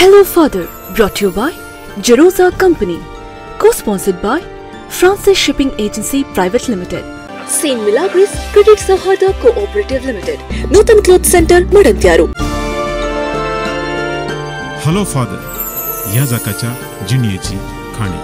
Hello Father, brought to you by Jeroza Company, co-sponsored by Francis Shipping Agency Private Limited, Saint Milagris Credit Sahada Cooperative Limited, Nutan Cloth Center, Madantyaru. Hello Father, या जकाच्या जिणयेची खाणी.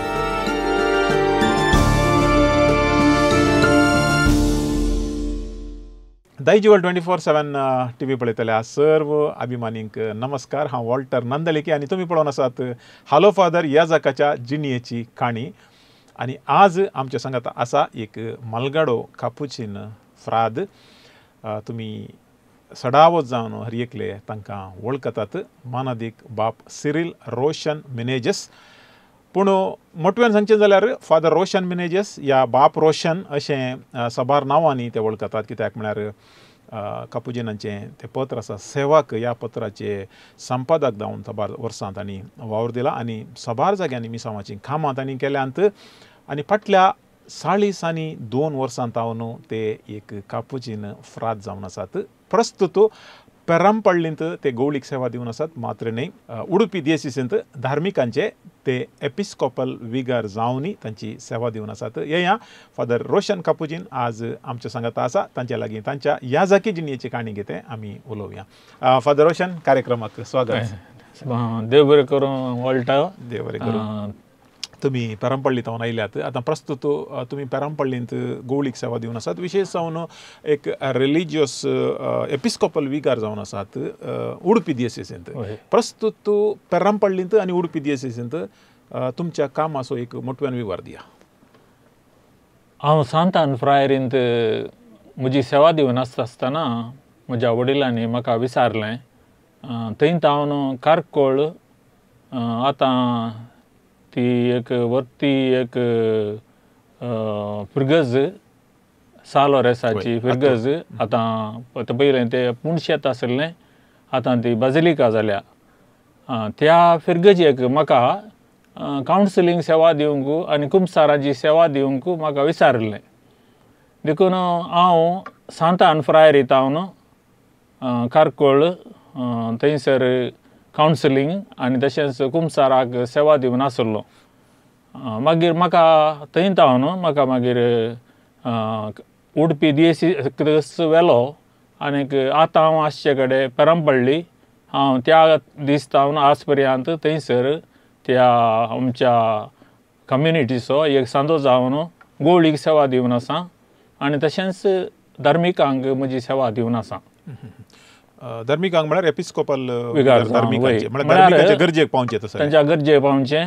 दायजीवल 24/7 TV पळयतल्या सर्व अभिमानींक नमस्कार. हांव Walter नंदलेकी आनी तुमी पळोवन आसात hello father या जकाच्या जिणयेची खाणी. आनी आज आमच्या सांगात आसा एक मलगाडो कापुचीन फ्राद. तुमी सडावत जावन हरयेकले तांकां वळखतात. मानादीक बाप सिरिल रोशन मेनेजस. पूण मोटव्यान सांगचें जाल्यार फादर रोशन मेनेजस या बाप रोशन अशें सबार नांवांनी ते वळखतात. कित्याक म्हळ्यार कापुजिनांचें तें पत्र आसा सेवाक ह्या पत्राचे संपादक जावन सबार वर्सां तांणी वावर दिला आनी सबार जाग्यांनी मिसांवाचीं कामां तांणी केल्यांत. आनी फाटल्या 2 वर्सां तावन ते एक कापुजीन फ्राद जावन आसात. प्रस्तुत पेरांपळ्ळींत ते गवळीक सेवा दिवन आसात. मात्र न्हय, उडुपी दियेसीसींत धार्मिकांचे ते एपिस्कोपल विगार जावनी तांची सेवा दिवन आसात. ह्या फादर रोशन कापुजीन आज आमच्या सांगात आसा. तांच्या लागीं तांच्या ह्या जाकी जिणयेची काणी घेते आमी उलोवया. फादर रोशन, कार्यक्रमाक स्वागत. देव बरें करूं वॉल्टा. देव बरें करूं. तुमी पेरांपळ्ळी तावन आयल्यात. आतां प्रस्तुत तुमी पेरांपळ्ळींत गवळीक सेवा दिवन आसात. विशेश जावन एक रिलिजियस एपिस्कोपल विगार जावन आसात उडुपी दियेसीसींत. प्रस्तुत पेरांपळ्ळींत आनी उडुपी दियेसीसींत तुमच्या कामाचो एक मोटव्यान विवर दिया. हांव सांतान फ्रायरींत म्हजी सेवा दिवन आसतना म्हज्या वडिलांनी म्हाका विचारलें. थंय हांव कारकोळ आतां ती एक वर्ती एक फिरगज सालोरेसाची फिरगज आतां पयलें तें पुणशेत आसलें, आतां ती बाजिलिका जाल्या. त्या फिरगजेक म्हाका कावन्सिलींग सेवा दिवंक आनी कुंभसाराची सेवा दिवंक म्हाका विचारलें. देखून हांव सांतान फ्रायरी तावन कारकोळ थंयसर कावन्सिलींग आनी तशेंच कुंभसाराक सेवा दिवन आसलो. मागीर म्हाका थंय तावन म्हाका मागीर उडपी दियेसीस व्हेलो. आनीक आतां हांव आसचे कडेन पेरांपळ्ळी. हांव त्या दीस तावन आज पर्यंत थंयसर त्या आमच्या कम्युनिटीचो एक सांजो जावन गवळीक सेवा दिवन आसा आनी तशेंच धार्मिकांक म्हजी सेवा दिवन आसा. धार्मिकांक म्हळ्यार एपिस्कोपल विगार धार्मिकांचे गरजेक पावचे. तांच्या गरजेक पावचें,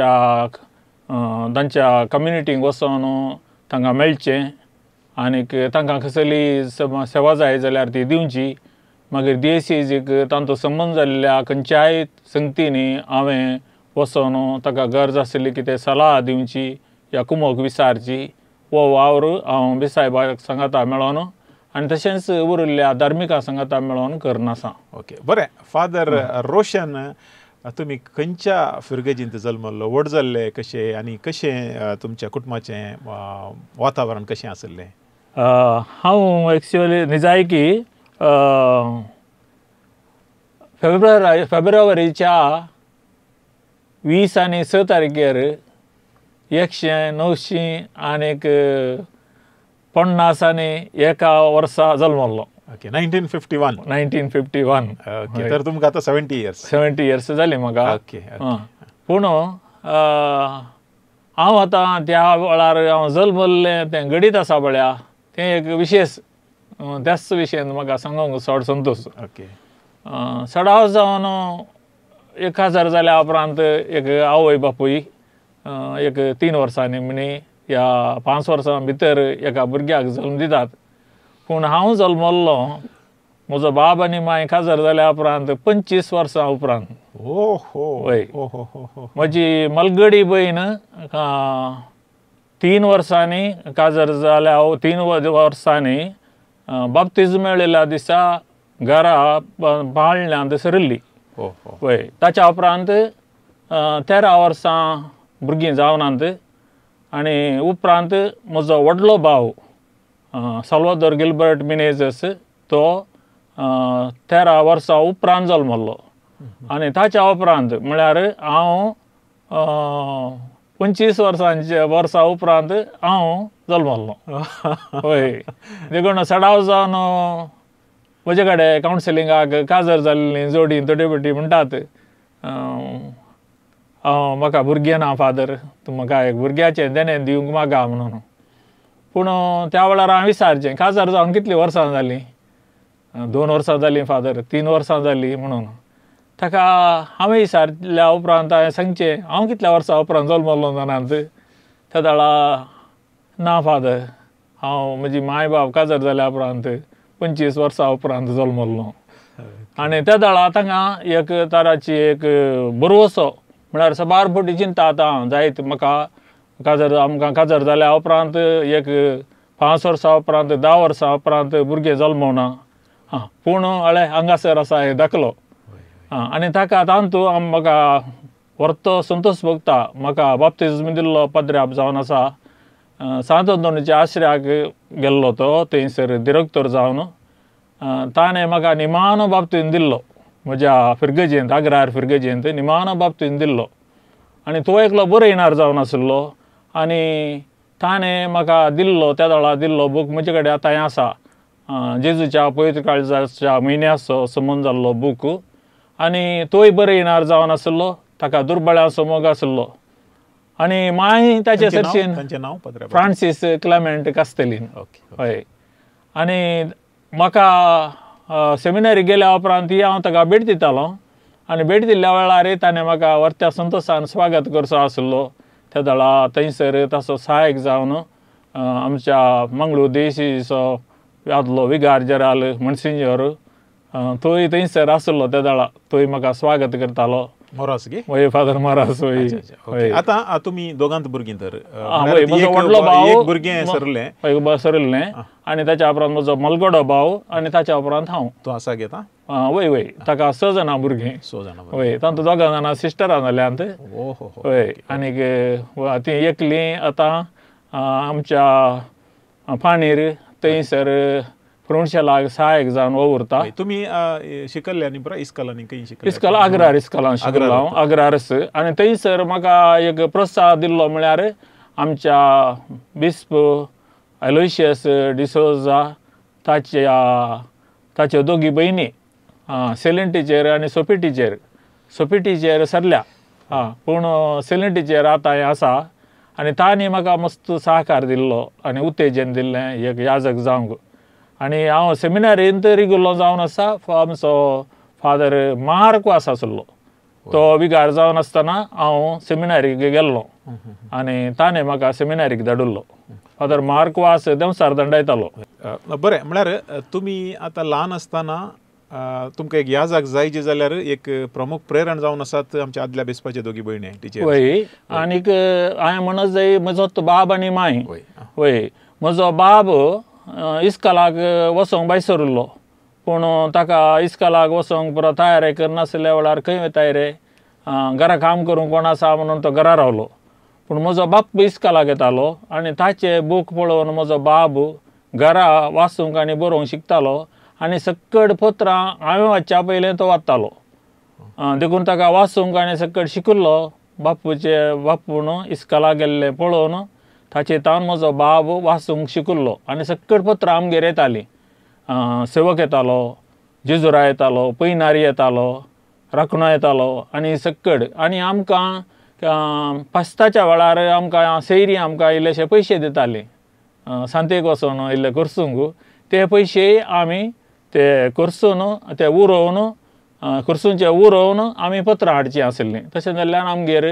तांच्या कम्युनिटीक वचोन तांकां मेळचें आनीक तांकां कसली सेवा जाय जाल्यार ती दिवची. मागीर दियेसीसीक तांचो संबंद जाल्ल्या खंयच्याय संगतींनी हांवें वचोन ताका गरज आसली कितें सलाह दिवची या कुमोक विचारची. हो वावर हांव बेसायबाक सांगाता मेळोन आनी तशेंच उरिल्ल्या धार्मिकां सांगाता मेळोन करनासा. ओके, बरें. फादर रोशन, तुमी खंयच्या फिरगेजींत जल्मल्लो, व्हड जाल्ले कशें आनी कशें तुमच्या कुटुंबाचें वातावरण कशें आसलें? हांव एक्चुअली निजायकी फेब्रुवारीच्या 20 आनी 6 तारखेर 190 आनीक 50 आनी 1 वर्सा जल्मल्लो. ओके, 1951. ओके, तर तुमकां आतां 70 इयर्स जालीं म्हाका. ओके. पूण हांव आतां त्या वेळार हांव जल्मल्लें तें गडीत आसा पळया, तें एक विशेश त्याच विशयान म्हाका सांगूंक चड संतोश. ओके. सडाव जावन 1000 जाल्या उपरांत एक आवय बापूय एक 3 वर्सांनी म्हणी या 5 वर्सां भितर एका भुरग्याक जल्म दितात. पूण हांव जल्मल्लो, म्हजो बाब आनी माय 1000 जाल्या उपरांत 25 वर्सां उपरांत. वय म्हजी मलगडी भयण 3 वर्सांनी 1000 जाल्या 3 वर्सांनी बाप्तिजम मेळिल्ल्या दिसा घरा बाळण्यांत सरिल्ली. वय ताच्या उपरांत 13 वर्सां भुरगीं जावनात. आनी उपरांत म्हजो व्हडलो भाव साल्वादोर गिल्बर्ट मेनेजस तो 13 वर्सां उपरांत जल्मल्लो. आनी ताच्या उपरांत म्हळ्यार हांव 25 वर्सां उपरांत हांव जल्मलो. हय, देखून सडाव जावन म्हजे कडेन कावन्सिलिंगाक काजर जाल्लीं जोडी तोडेपटी म्हणटात म्हाका भुरगें ना फादर, तूं म्हाका एक भुरग्याचें देणें दिवंक मागा म्हणून. पूण त्या वेळार हांवें विचारचें काजर जावन कितलीं वर्सां जालीं? 2 वर्सां जालीं फादर, 3 वर्सां जालीं म्हणून. ताका हांवें विचारल्या उपरांत हांवें सांगचें हांव कितल्या वर्सां उपरांत जल्मलो जाणात. त्या वेळा ना फादर, हांव म्हजी माय बाप काजर जाल्या उपरांत 25 वर्सां उपरांत जल्मलो. आनी त्या वेळा तांकां एक तराची एक बरवसो म्हळ्यार सबार फावटी चिंता आतां जायत म्हाका आमकां काजर जाल्या उपरांत एक 5 वर्सां उपरांत 10 वर्सां उपरांत भुरगें जल्मवना. पूण हांगासर आसा हें दाखलो. आनी ताका तातूंत म्हाका व्हरतो संतोश भोगता म्हाका बाप्तिस्म दिल्लो पद्र्याप जावन आसा. सांत अंतोनीच्या आश्रयाक गेल्लो तो थंयसर डिरेक्टर जावन. ताणें म्हाका निमाणो बाप्तिस्म दिल्लो म्हज्या फिरगेजेंत, अग्रार फिरगेजेंत निमाणो बाप्तिस्म दिल्लो. आनी तो एकलो बरयणार जावन आशिल्लो. आनी ताणें म्हाका दिल्लो त्या वेळा दिल्लो बूक म्हजे कडेन आतां हें आसा, जेजूच्या पवित्र काळजाच्या म्हयन्याचो संबंद जाल्लो बूक. आनी तोय बरयणार जावन आशिल्लो, ताका दुर्बळाचो मोग आशिल्लो. आनी माय ताचे सरचेन फ्रांसीस क्लेमेंट कास्तेलीन. हय. आनी म्हाका सेमिनारी गेल्या उपरांत हांव ताका भेट दितालो. आनी भेट दिल्ल्या वेळार ताणें म्हाका व्हरत्या संतोशान स्वागत करचो आशिल्लो. त्या वेळा थंयसर ताचो सहायक जावन आमच्या मंगळूर देशीचो आदलो विगार जेराल मणसिंजर तोय थंयसर आशिल्लो. त्या वेळा तोय म्हाका स्वागत करतालो. मोरास गे वय फादर मोरास. वय आतां तुमी दोगांत भुरगीं तर म्हजो व्हडलो भाव भुरगें सरलें सरलें आनी ताच्या उपरांत म्हजो मलगडो भाव आनी ताच्या उपरांत हांव. तूं आसा घेता? वय वय ताका 6 जाणां भुरगीं. 6 जाणां. वय तातूंत 2 जाणां सिस्टरां जाल्यांत. वय आनीक ती एकली आतां आमच्या फाणीर थंयसर प्रोन्शेलाक सहायक जावन उरता. तुमी शिकल्ल्यांनी पुरा इस्कॉलांनी खंय शिकले? इस्कॉल अग्रार इस्कॉलान शिकलो हांव, अग्रारस. आनी थंयसर म्हाका एक प्रोत्साहन दिल्लो म्हळ्यार आमच्या बिस्प एलोयशियस डिसोजा ताच्यो 2 भयणी सेलीन टिचर आनी सोफी टिचर. सोफी टिचर सरल्या पूण सेलीन टिचर आतां हें आसा. आनी तांणी म्हाका मस्त सहकार दिल्लो आनी उत्तेजन दिल्लें एक याजक जावंक. आनी हांव सेमिनारींत रिगुलो जावन आसा. आमचो फादर मार्कवास आसलो तो विगार जावन आसतना हांव सेमिनारीक गेल्लो आनी ताणें म्हाका सेमिनारीक धाडिल्लो. फादर मार्कवास देंवसार दंडयतालो. बरें, म्हळ्यार तुमी आतां ल्हान आसतना तुमकां एक याजक जायचे जाल्यार एक प्रमुख प्रेरण जावन आसात आमच्या आदल्या बेसपाचे 2 भयणी टिचर. वय आनीक हांवें म्हणत जाय म्हजो बाब आनी माय. वय म्हजो बाब इस्कॉलाक वचोंक भायर सरिल्लो. पूण ताका इस्कॉलाक वचोंक पुरो तयारी करनासल्या वेळार खंय वताय रे, घरा काम करूंक कोण आसा म्हणून तो घरा रावलो. पूण म्हजो बाप इस्कॉलाक येतालो आनी ताचे बूक पळोवन म्हजो बाब घरा वाचूंक आनी बरोवंक शिकतालो. आनी सक्कड पत्रां हांवें वाचच्या पयलें तो वाचतालो. देखून ताका वाचूंक आनी सक्कड शिकिल्लो. बापून इस्कॉलाक गेल्लें पळोवन ताचे तावन म्हजो बाब वाचूंक शिकिल्लो आनी सक्कड पत्रां आमगेर येतालीं. सेवक येतालो, जेजुरा येतालो, पैनारी येतालो, राखणो येतालो आनी सक्कड. आनी आमकां पास्ताच्या वेळार आमकां सैरी आमकां इल्लेशे पयशे दितालीं सांतेक वचोन इल्ले करसूंक. ते पयशे आमी ते करसून ते उरोवन करसूंचे उरोवन आमी पत्रां हाडचीं आसलीं. तशें जाल्ल्यान आमगेर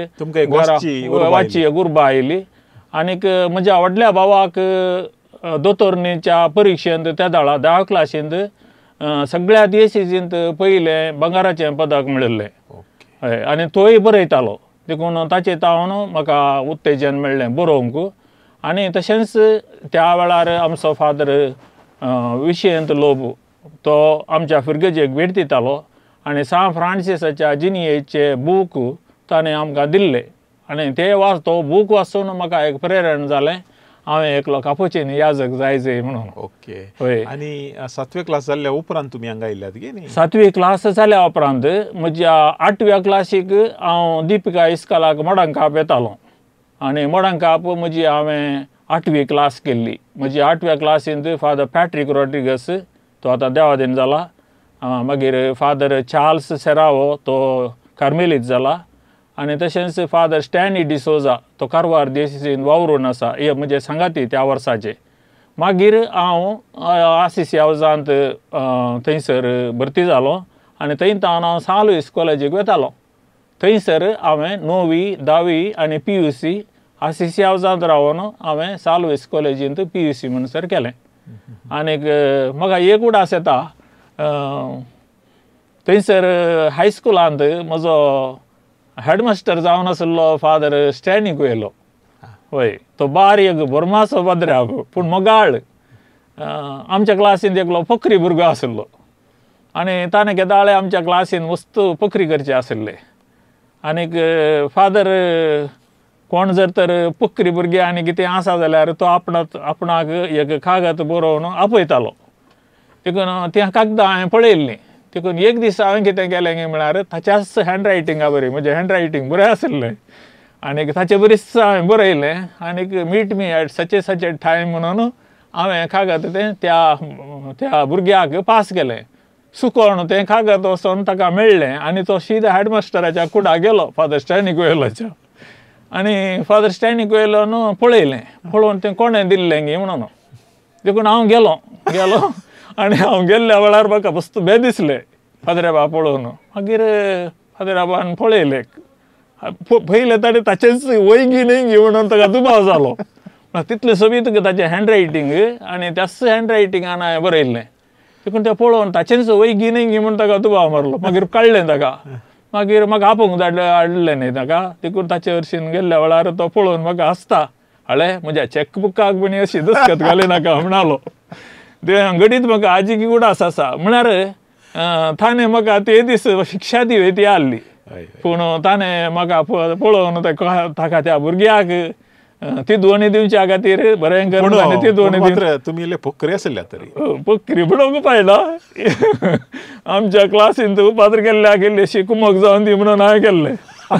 वाची गुरबा आयली. आनीक म्हज्या व्हडल्या भावाक दोतोरनीच्या परिक्षेंत त्या वेळा 10 क्लासींत सगळ्या देशींत पयलें भांगाराचें पदक मेळिल्लें. हय. आनी तोय बरयतालो. देखून ताचे तावन म्हाका उत्तेजन मेळ्ळें बरोवंक. आनी तशेंच त्या वेळार आमचो फादर विशेंत लोब तो आमच्या फिरगेजेक भेट दितालो आनी सान फ्रांसिसाच्या जिनियेचे बूक ताणें आमकां दिल्ले. आनी ते तो बूक वाचून म्हाका एक प्रेरण जालें. हांवें एकलो कापोचीन याजक जायचे म्हणून. ओके. होय. आनी 7वी क्लास जाल्ल्या उपरांत तुमी हांगा आयल्यात गे न्ही? 7वी क्लास जाल्या उपरांत म्हज्या 8व्या क्लासीक हांव दिपिका इस्कॉलाक मडंकाप येतालो आनी मडंकाप म्हजी हांवें 8वी क्लास केल्ली. म्हजी 8व्या क्लासींत फादर पॅट्रीक रॉड्रिगस तो आतां देवादीन जाला. मागीर फादर चार्ल्स सेरावो तो कार्मेलीत जाला आनी तशेंच फादर स्टॅनी डिसोजा तो कारवार देशीन वावरून आसा. हे म्हजे सांगाती त्या वर्साचे. मागीर हांव आसीस हावजांत थंयसर भरती जालो आनी थंयतान हांव साल लुईस कॉलेजीक वतालो. थंयसर हांवें 9वी 10वी आनी PUC आसीस हावजांत रावन हांवें साल लुईस कॉलेजींत PUC म्हणसर केलें. आनीक म्हाका एक उडास येता थंयसर हायस्कुलांत म्हजो हेडमास्टर जावन आसलो फादर स्टॅनी कुयेलो. होय. तो बारीक बरमासो पद्र्याक पूण मोगाळ. आमच्या क्लासींत एकलो पखरी भुरगो आसलो आनी ताणें केदाळे आमच्या क्लासीन मस्त पखरी करचे आसले. आनीक फादर कोण जर तर पखरी भुरगे आनी कितें आसा जाल्यार तो आपणाक एक कागद बरोवन आपयतालो. देखून त्या कागदां हांवें पळयल्लीं. देखून एक दीस हांवें कितें केलें गे म्हळ्यार ताच्याच हँडरायटिंगा बरी म्हजें हँडरायटींग बरें आसलें आनीक ताचें बरीच हांवें बरयलें आनीक meet me at such a time म्हणून हांवें कागद तें त्या भुरग्याक पास केलें. सुकोवन तें कागद वचोन ताका मेळ्ळें आनी तो सीदा हेडमास्टराच्या कुडा गेलो फादर स्टॅनी कुयेलोच्या आनी फादर स्टॅनी कुयेलोन पळयलें. पळोवन तें कोणें दिल्लें गे म्हणून. देखून हांव गेलो आनी हांव गेल्ल्या वेळार म्हाका मस्त बे दिसलें फादराबा पळोवन. मागीर फादराबान पळयलें. पयलें ताणें ताचेंच वैगी न्ही म्हणून ताका दुबाव जालो. तितलें सोबीत ताचें हँडरायटींग आनी त्याच हँडरायटिंगान हांवें बरयल्लें. देखून तें पळोवन ताचेंच वैगी न्ही म्हणून ताका दुबाव मारलो. मागीर काडलें ताका. मागीर म्हाका आपोवंक हाडलें न्ही ताका. देखून ताचे हरशीन गेल्ल्या वेळार तो पळोवन म्हाका हांसता. हळे म्हज्या चॅकबुकाक बीन अशी दस्खत घालिनाका म्हणलो. घडीत म्हाका आजीक उडास आसा म्हळ्यार ताणें म्हाका ते दीस शिक्षा दिवय ती आहली. पूण ताणें म्हाका पळोवन ताका त्या भुरग्याक ती दोनी दिवच्या खातीर बरें करून आनी ती दोनी तुमी इल्ले पखरी आसल्या तरी पखरी म्हणूंक पायला. आमच्या क्लासींत पात्र केल्लेशी कुमक जावन दी म्हणून हांवें केल्लें.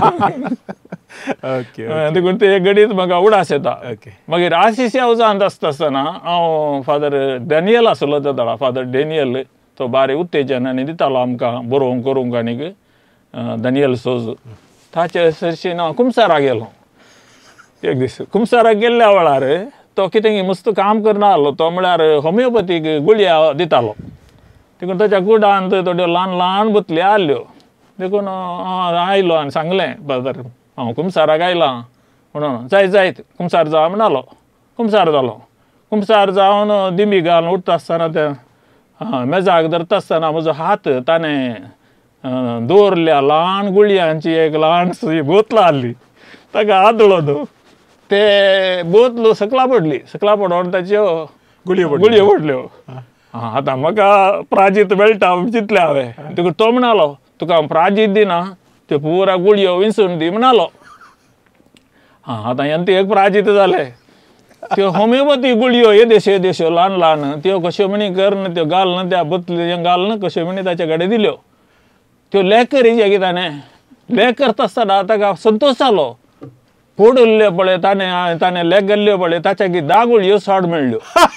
देखून ते घडीत म्हाका उडास येता. मागीर आसीस हावजांत आसतना हांव फादर डॅनियल आसलो जाता. फादर डॅनियल तो बारीक उत्तेजन आनी दितालो आमकां बरोवंक करूंक आनीक डॅनियल सोज. ताचे सरशीन हांव कुमसारा गेलो. एक दीस कुमसाराक गेल्ल्या वेळार तो कितें मस्त काम करना आहलो. तो म्हळ्यार होमिओपॅथीक गुळया दितालो. देखून ताच्या कुडांत थोड्यो ल्हान ल्हान बुतल्यो आहल्यो. देखून हांव आयलो आनी सांगलें फादर हांव कुमसाराक आयलां म्हणून. जायत कुमसार जा म्हणलो. कुमसार जालो. कुमसार जावन दिमी घालून उठता आसतना त्या मेजाक धरता आसतना म्हजो हात ताणें दवरल्या ल्हान गुळयांची एक ल्हानशी बोतल आहली. ताका हात दळो ते बोतलो सकला पडोन ताच्यो गुळयो पडल्यो. आतां म्हाका प्राजीत मेळटा चिंतलें हांवें. देखून तो म्हणलो तुका प्राजीत दिना त्यो पुरा गुळयो विंचून दी म्हणलो. आतां हें एक प्राजीत जालें. त्यो होमिओपॅथी गुळयो येदेश्यो ल्हान ल्हान त्यो कश्यो म्हणी करन त्यो घालन त्या बोतलेन घालन कश्यो म्हणी ताचे कडेन दिल्यो. त्यो लेकरीचे कितें लेक करता आसतना ताका संतोश जालो. पोड उरल्यो पळय ताणें लेक घाल्ल्यो पळय ताच्या 10 गुळयो चड मेळ्ळ्यो.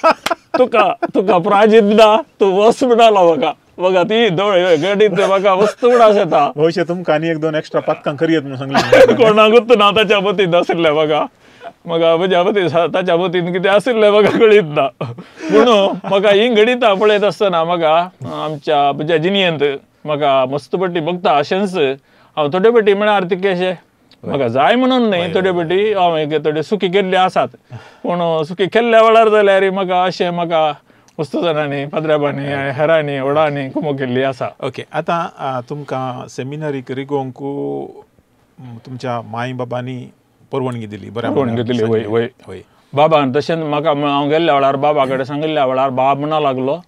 तुका प्राजीत ना तूं वच म्हणलो म्हाका ती घडीत म्हाका वस्त उडास येता. भविष्य तुमकां आनी 1-2 एक्स्ट्रा पदकां करयत म्हणून सांगलें. कोणाकूच ना ताच्या मतींत आसलें म्हाका म्हज्या मतीन ताच्या मतीन कितें आसलें म्हाका कळीत ना. पूण म्हाका ही घडीता पळयत आसतना म्हाका म्हज्या जिणेंत म्हाका मस्त पट्टी बघता अशेंच हांव थोडे पट्टी म्हळ्यार तिके अशें म्हाका जाय म्हणून न्ही थोडे पट्टी हांवें थोडे सुखी केल्ले आसात. पूण सुखी केल्ल्या वेळार जाल्यार म्हाका वस्तू जाणांनी पाद्र्याबांनी हेरांनी व्हडांनी कुमो केल्ली आसा. ओके. आतां तुमकां सेमिनरीक रिगोवंक तुमच्या माय बाबांनी परवानगी दिली. परवानगी दिली. वय बाबान तशेंच म्हाका हांव गेल्ल्या वेळार बाबा कडेन सांगिल्ल्या वेळार बाब म्हणूंक लागलो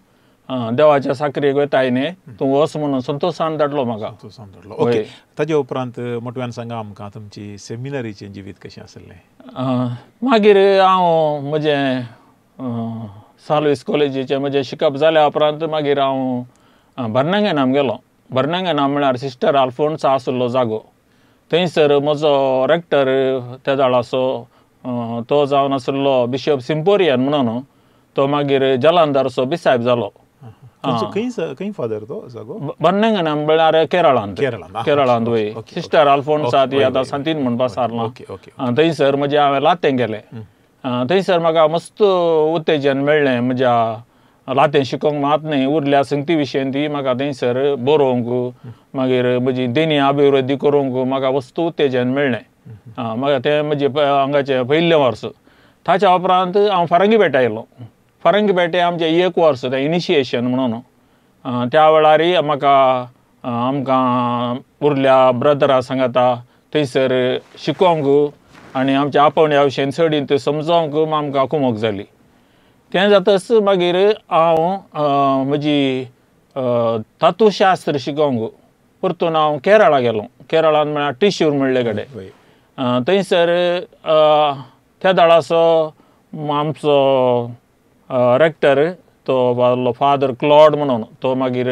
देवाच्या साखरेक वताय न्ही तूं वच म्हणून संतोशान धाडलो म्हाका. ओके. ताजे उपरांत मोटव्यान सांगा आमकां तुमची सेमिनरीचें जिवीत कशें आसलें. मागीर हांव म्हजें साल्वीस कॉलेजीचें म्हजें शिकप जाल्या उपरांत मागीर हांव बर्मिंघम गेलो. बर्मिंघम म्हळ्यार सिस्टर आल्फोन्सा आसलो जागो. थंयसर म्हजो रेक्टर त्या वेळाचो तो जावन आसलो बिशप सिंपोरियन म्हणून तो मागीर जलंधरचो बिसायब जालो. खंय फादर तो जागो. बर्मिंघम म्हळ्यार केरळांत वय. सिस्टर आल्फोन्सा ती आतां सांतीन म्हणपा सारला. थंयसर म्हणजे हांवें लातें गेलें. थंयसर म्हाका मस्त उत्तेजन मेळ्ळें म्हज्या लातें शिकोवंक मात न्ही उरल्या संगती विशयी ती म्हाका थंयसर बरोवंक मागीर म्हजी देणी अभिवृद्धी करूंक म्हाका वस्त उत्तेजन मेळ्ळें. म्हाका तें म्हजें हांगाचें पयलें वर्स. ताच्या उपरांत हांव फरंगीपेट आयलो. फरंगीपेटे आमचें 1 वर्स तें इनिशिएशन म्हणून त्या वेळार म्हाका आमकां उरल्या ब्रदरा सांगाता थंयसर शिकोवंक आनी आमच्या आपोवण्या विशयी चडींत समजोवंक आमकां कुमक जाली. तें जातच मागीर हांव म्हजी तातूशास्त्र शिकोवंक परतून हांव केरळा गेलो. केरळांत म्हळ्यार ट्रिशूर म्हणले कडेन. थंयसर त्या वेळाचो आमचो रेक्टर तो फादर क्लॉड म्हणून तो मागीर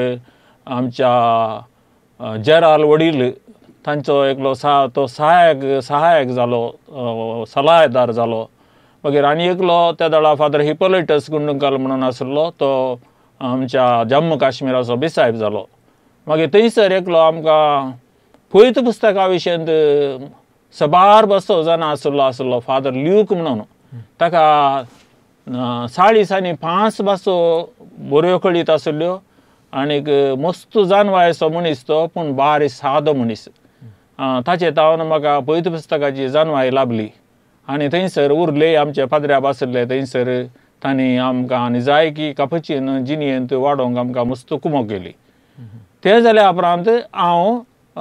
आमच्या जेराल वडील तांचो एकलो तो सहायक जालो सलाहदार जालो. मागीर आनी एकलो त्या वेळा फादर हिपोलिटस गुंडूंकल म्हणून आसलो तो आमच्या जम्मू काश्मीराचो बिसायब जालो. मागीर थंयसर एकलो आमकां पयत पुस्तका विशयी सबार बसो जाणा आसलो फादर ल्यूक म्हणून. ताका 40 आनी 5 भासो बऱ्यो कळीत आसल्यो आनीक मस्त जानवायसो मनीस तो पूण बारी सादो मनीस. ताचे तावन म्हाका पयत पुस्तकाची जानवाय लाभली आनी थंयसर उरले आमचे पाद्र्या आसले. थंयसर तांणी आमकां आनी जाय की कापचीन जिणयेंत वाडोवंक आमकां मस्त कुमक केली. तें जाल्या उपरांत हांव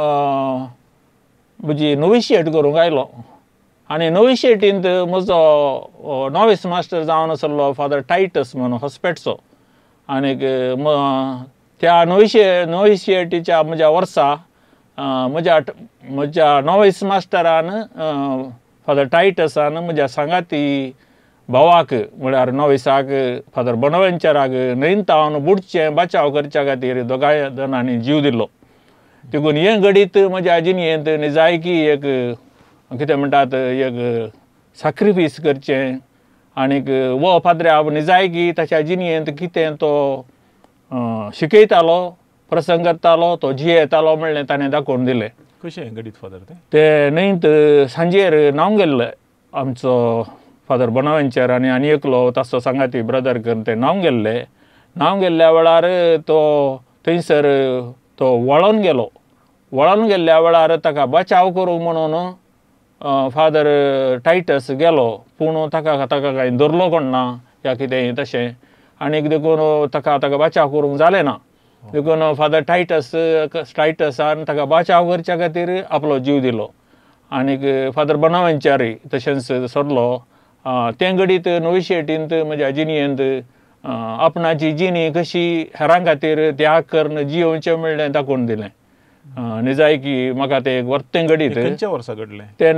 म्हजी नोविशिएट करूंक आयलो. आनी नोविशिएटींत म्हजो नॉविस मास्टर जावन आसलो फादर टायटस म्हणून हॉस्पेटचो. आनीक त्या नोविशिएटीच्या म्हज्या वर्सा म्हज्या नॉविस मास्टरान फादर टायटसान म्हज्या सांगाती भावाक म्हळ्यार नॉविसाक फादर बोनावेंचराक न्हंयतावन बुडचें बचाव करच्या खातीर दोगांय जाणांनी जीव दिलो. देखून हें घडीत म्हज्या जिणयेंत निजायकी एक कितें म्हणटात एक सॅक्रिफीस करचें आनीक वो पाद्र्या निजायकी ताच्या जिणयेंत कितें तो शिकयतालो प्रसंग करतालो तो जियेतालो म्हणलें ताणें दाखोवन दिलें. कशें घडीत फादर ते न्हंयत सांजेर न्हांवंक गेल्ले आमचो फादर बोनावेंचर आनी एकलो ताचो सांगाती ब्रदर करून ते न्हांवंक गेल्ल्या वेळार तो थंयसर तो वळोन गेल्ल्या वेळार ताका बचाव करूंक म्हणून फादर टायटस गेलो पूण ताका कांय धरलो कोण ना या कितें तशें आनीक देखून ताका बचाव करूंक जालें ना. देखून फादर टायटसान ताका बचाव करच्या खातीर आपलो जीव दिलो. आनीक फादर बोनावेंचरय तशेंच सरलो. तें घडीत नोविशिएटींत म्हज्या जिणयेंत आपणाची जिणी कशी हेरां खातीर त्याग करून जियोवचें म्हणलें दाखोवन दिलें. निजायकी म्हाका तें वर्तें घडीत खंयच्या वर्सा घडलें तें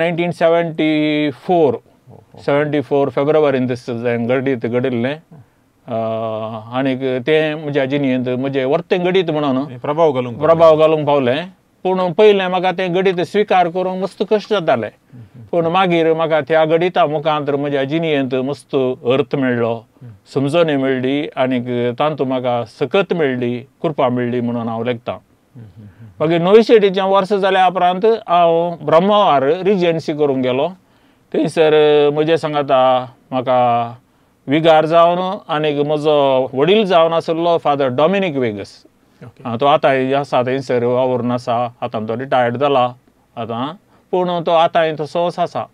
1974 फेब्रुवारींत घडीत घडिल्लें. आनीक तें म्हज्या जिणयेंत म्हजें वर्तें घडीत म्हणून प्रभाव घालूंक पावलें. पूण पयलें म्हाका तें घडीत स्विकार करूंक मस्त कश्ट जातालें. पूण मागीर म्हाका त्या घडिता मुखांत म्हज्या जिणयेंत मस्त अर्थ मेळ्ळो, समजणी मेळ्ळी आनीक तातूंत म्हाका सकत मेळ्ळी, कृपा मेळ्ळी म्हणून हांव लेखतां. मागीर नोविशिएटीचें वर्स जाल्या उपरांत हांव ब्रह्मवार रिजन्सी करूंक गेलो. थंयसर म्हजें सांगाता म्हाका विगार जावन आनीक म्हजो वडील जावन आसलो फादर डॉमिनीक वेगस. तो आतां आसा थंयसर वावरून आसा. आतां तो रिटायर्ड जाला आतां पूण तो आतांय तसोच आसा.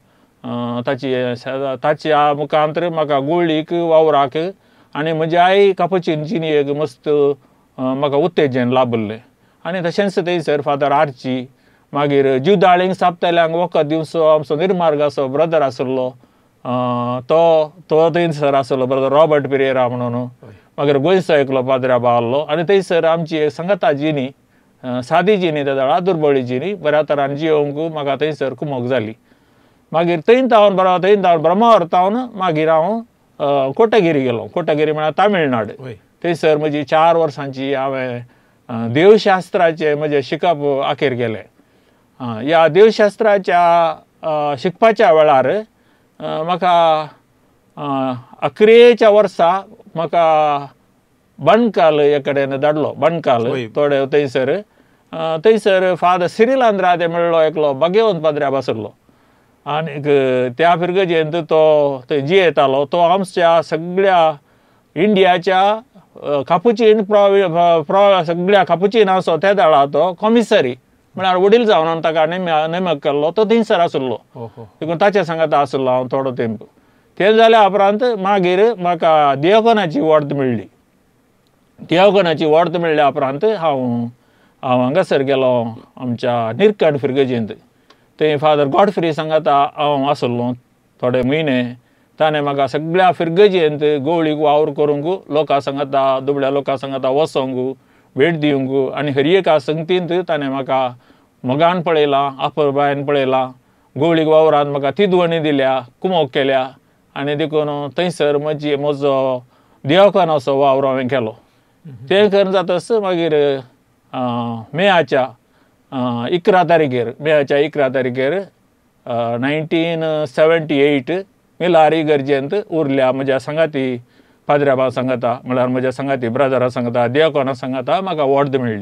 ताच्या मुखांत म्हाका गुळ्ळीक वावराक आनी म्हज्या आई कापचीन जिणयेक मस्त म्हाका उत्तेजन लाभलें. आनी तशेंच थंयसर फादर आर्ची मागीर जुदाळींक साप्तल्यांक वखद दिवचो आमचो निर्मार्गाचो ब्रदर आसलो तो थंयसर आसलो ब्रदर रॉबर्ट पेरेरा म्हणून. मागीर गोंयचो एकलो पाद्र्याबा आहलो आनी थंयसर आमची एक संगता जिनी सादी जिनी त्या वेळार दुर्बळी जिनी बऱ्या तरान जियोंक म्हाका थंयसर कुमोक जाली. मागीर थंय ब्रह्मावरतावन मागीर हांव कोटगिरी गेलो. कोटगिरी म्हळ्यार तामिळनाड. थंयसर म्हजी 4 वर्सांची हांवें देवशास्त्राचे म्हजें शिकप आखेर केलें. ह्या देवशास्त्राच्या शिकपाच्या वेळार म्हाका 11वेच्या वर्सा म्हाका बणकाल हे कडेन धाडलो. बणकाल थोडे थंयसर फादर सिरील आंद्रादे मेळ्ळो एकलो बागेवंत पाद्र्या बसलो आनीक त्या फिरगजेंत तो थंय जियेतालो. तो आमच्या सगळ्या इंडियाच्या कापुचीन सगळ्या कापुचीन आसो त्या वेळार तो कॉमिसरी म्हळ्यार वडील जावन ताका नेमक केल्लो. तो थंयसर आसलो. देखून ताच्या सांगात आसलो हांव थोडो तेंप. ते जाल्या उपरांत मागीर म्हाका दियाकोनाची वर्द मेळ्ळी. दियाकोनाची वर्द मेळ्ळ्या उपरांत हांव हांगासर गेलो आमच्या निरकंड फिरगजेंत. थंय फादर गॉडफ्री सांगाता हांव आसलो थोडे म्हयने. ताणें म्हाका सगळ्या फिरगजेंत गवळीक वावर करूंक लोकां सांगाता दुबळ्या लोकां सांगाता वचोंक भेट दिवंक आनी हर एका संगतींत ताणें म्हाका मोगान पळयलां आपुरबायेन पळयलां. गवळीक वावरांत म्हाका तिदवणी दिल्या कुमोक केल्या आनी देखून थंयसर म्हजो दियाकोनाचो वावर हांवें केलो. तें करून जातच मागीर मेयाच्या 11 तारखेर 1978 मिलारी गर्जेंत उरल्या म्हज्या संगाती पाद्र्याबा सांगाता म्हळ्यार म्हज्या संगाती ब्रदरा सांगाता दियाकोना सांगाता म्हाका वर्द मेळ्ळी.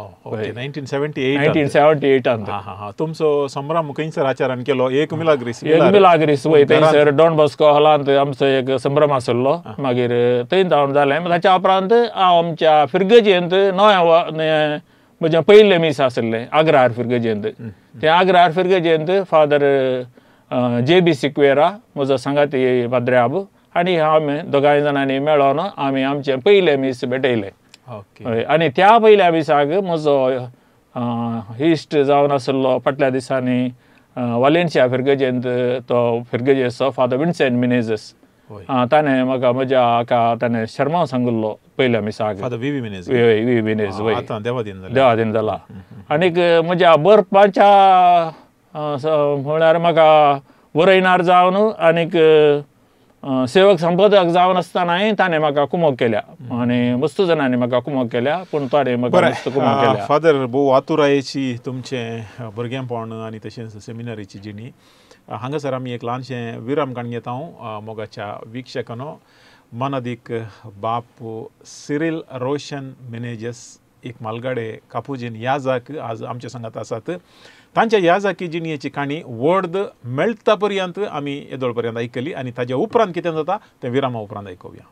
1978 तुमचो संभ्रम खंयसर आचारान केलो? एक मिलाग्रीस वय थंयसर डॉन बॉस्को हॉलांत आमचो एक संभ्रम आसलो. मागीर थंय जावन जालें. ताच्या उपरांत हांव आमच्या फिरगजेंत म्हजें पयलें मीस आसलें आग्रार फिरगजेंत. ते आग्रार फिरगजेंत फादर JB सिक्वेरा म्हजो सांगाती पाद्र्याब आनी आमी दोगांय जाणांनी मेळोन आमी आमचें पयलें मीस भेटयलें. आनी त्या पयल्या मिसाक म्हजो इश्ट जावन आसलो फाटल्या दिसांनी वालेन्सिया फिरगजेंत तो फिरगजेचो फादर विन्सेंट मिनेझस. ताणें म्हाका म्हज्या हाका ताणें शर्मा सांगल्लो पयल्या मिसाक. वी मिनेझ वय देवा दिन जाला. आनीक म्हज्या बरपाच्या म्हळ्यार म्हाका बरयणार जावन आनीक सेवक संपादक जावन आसतनाय ताणें म्हाका कुमोक केल्या आनी मस्तू जाणांनी म्हाका कुमोक केल्या. पूण ताणें म्हाका मस्त कुमोक केल्या. फादर भोव आतुरायेची तुमचें भुरगेंपण आनी तशेंच सेमिनरीची जिणी. हांगासर आमी एक ल्हानशें विराम काडून घेता मोगाच्या विक्षकानो. मानादीक बाप सिरील रोशन मेनेजस एक मालगाडे कापुजीन याजाक आज आमच्या संगात आसात. तांच्या याजाकी जिणयेची काणी वर्द मेळटा पर्यंत आमी येदोळ पर्यंत आयकली आनी ताच्या उपरांत कितें जाता तें विरामा उपरांत आयकुया.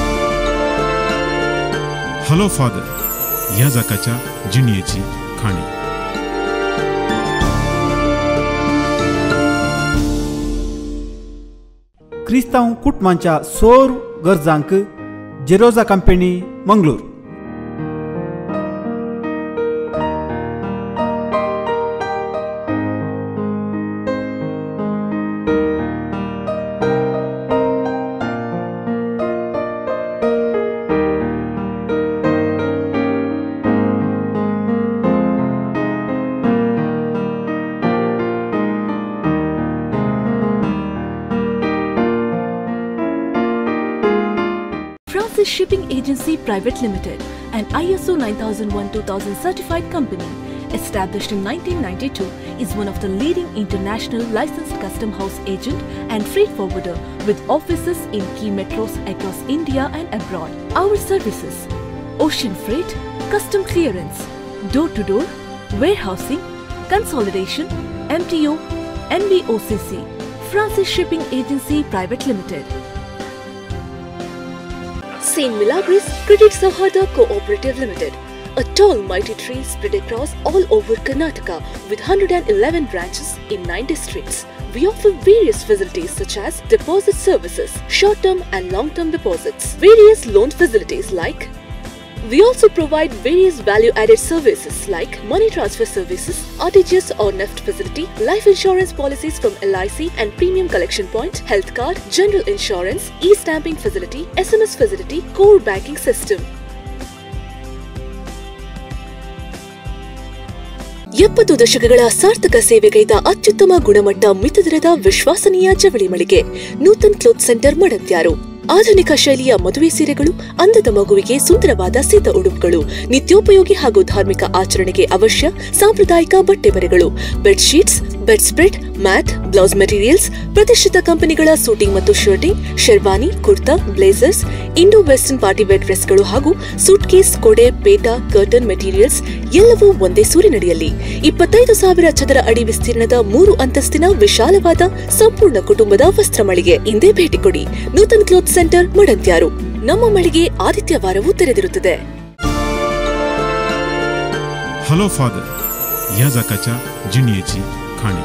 हॅलो फादर याजाकाच्या जिणयेची काणी. क्रिस्तांव कुटुंबांच्या सोर गरजांक जेरोजा company Mangalore. Francis Shipping Agency Private Limited, an ISO 9001:2000 certified company, established in 1992, is one of the leading international licensed custom house agent and freight forwarder with offices in key metros across India and abroad. Our services: ocean freight, custom clearance, door-to-door, warehousing, consolidation, MTO, NBOCC. Francis Shipping Agency Private Limited. St. Milagris Credit Saharda Cooperative Limited, a tall mighty tree spread across all over Karnataka with 111 branches in 9 districts. We offer various facilities such as deposit services, short-term and long-term deposits, various loan facilities like We also provide various value-added services like money transfer services, RTGS or NEFT facility, life insurance policies from LIC and premium collection point, health card, general insurance, e-stamping facility, SMS facility, core banking system. 70 ದಶಕಗಳ ಸಾರ್ಥಕ ಸೇವೆಗೈದ ಅತ್ಯುತ್ತಮ ಗುಣಮಟ್ಟ ಮಿತದರದ ವಿಶ್ವಾಸನೀಯ ಜವಳಿ ಮಳಿಗೆ Nutan cloth centre Madantyar. ಆಧುನಿಕ ಶೈಲಿಯ ಮದುವೆ ಸೀರೆಗಳು, ಅಂದದ ಮಗುವಿಗೆ ಸುಂದರವಾದ ಸೀತ ಉಡುಪುಗಳು, ನಿತ್ಯೋಪಯೋಗಿ ಹಾಗೂ ಧಾರ್ಮಿಕ ಆಚರಣೆಗೆ ಅವಶ್ಯ ಸಾಂಪ್ರದಾಯಿಕ ಬಟ್ಟೆ ಬರೆಗಳು, bedsheets, bed spread, mat, blouse materials, ಪ್ರತಿಷ್ಠಿತ ಕಂಪನಿಗಳ ಸೂಟಿಂಗ್ ಮತ್ತು shirting, sherwani, kurta, blazers, Indo western party wear ಡ್ರೆಸ್ಗಳು ಹಾಗೂ ಸೂಟ್ ಕೇಸ್, ಕೊಡೆ, ಪೇಟ, ಕರ್ಟನ್ ಮೆಟೀರಿಯಲ್ಸ್ ಎಲ್ಲವೂ ಒಂದೇ ಸೂರಿನಡಿಯಲ್ಲಿ 25,000 ಚದರ ಅಡಿ ವಿಸ್ತೀರ್ಣದ 3 ಅಂತಸ್ತಿನ ವಿಶಾಲವಾದ ಸಂಪೂರ್ಣ ಕುಟುಂಬದ ವಸ್ತ್ರ ಮಳಿಗೆ. ಇಂದೇ ಭೇಟಿ ಕೊಡಿ. Nutan cloth centre Madantyar. ನಮ್ಮ ಮಳಿಗೆ ಆದಿತ್ಯವಾರವೂ ತೆರೆದಿರುತ್ತದೆ. हॅलो फादर या जाकाच्या जिणयेची खाणी.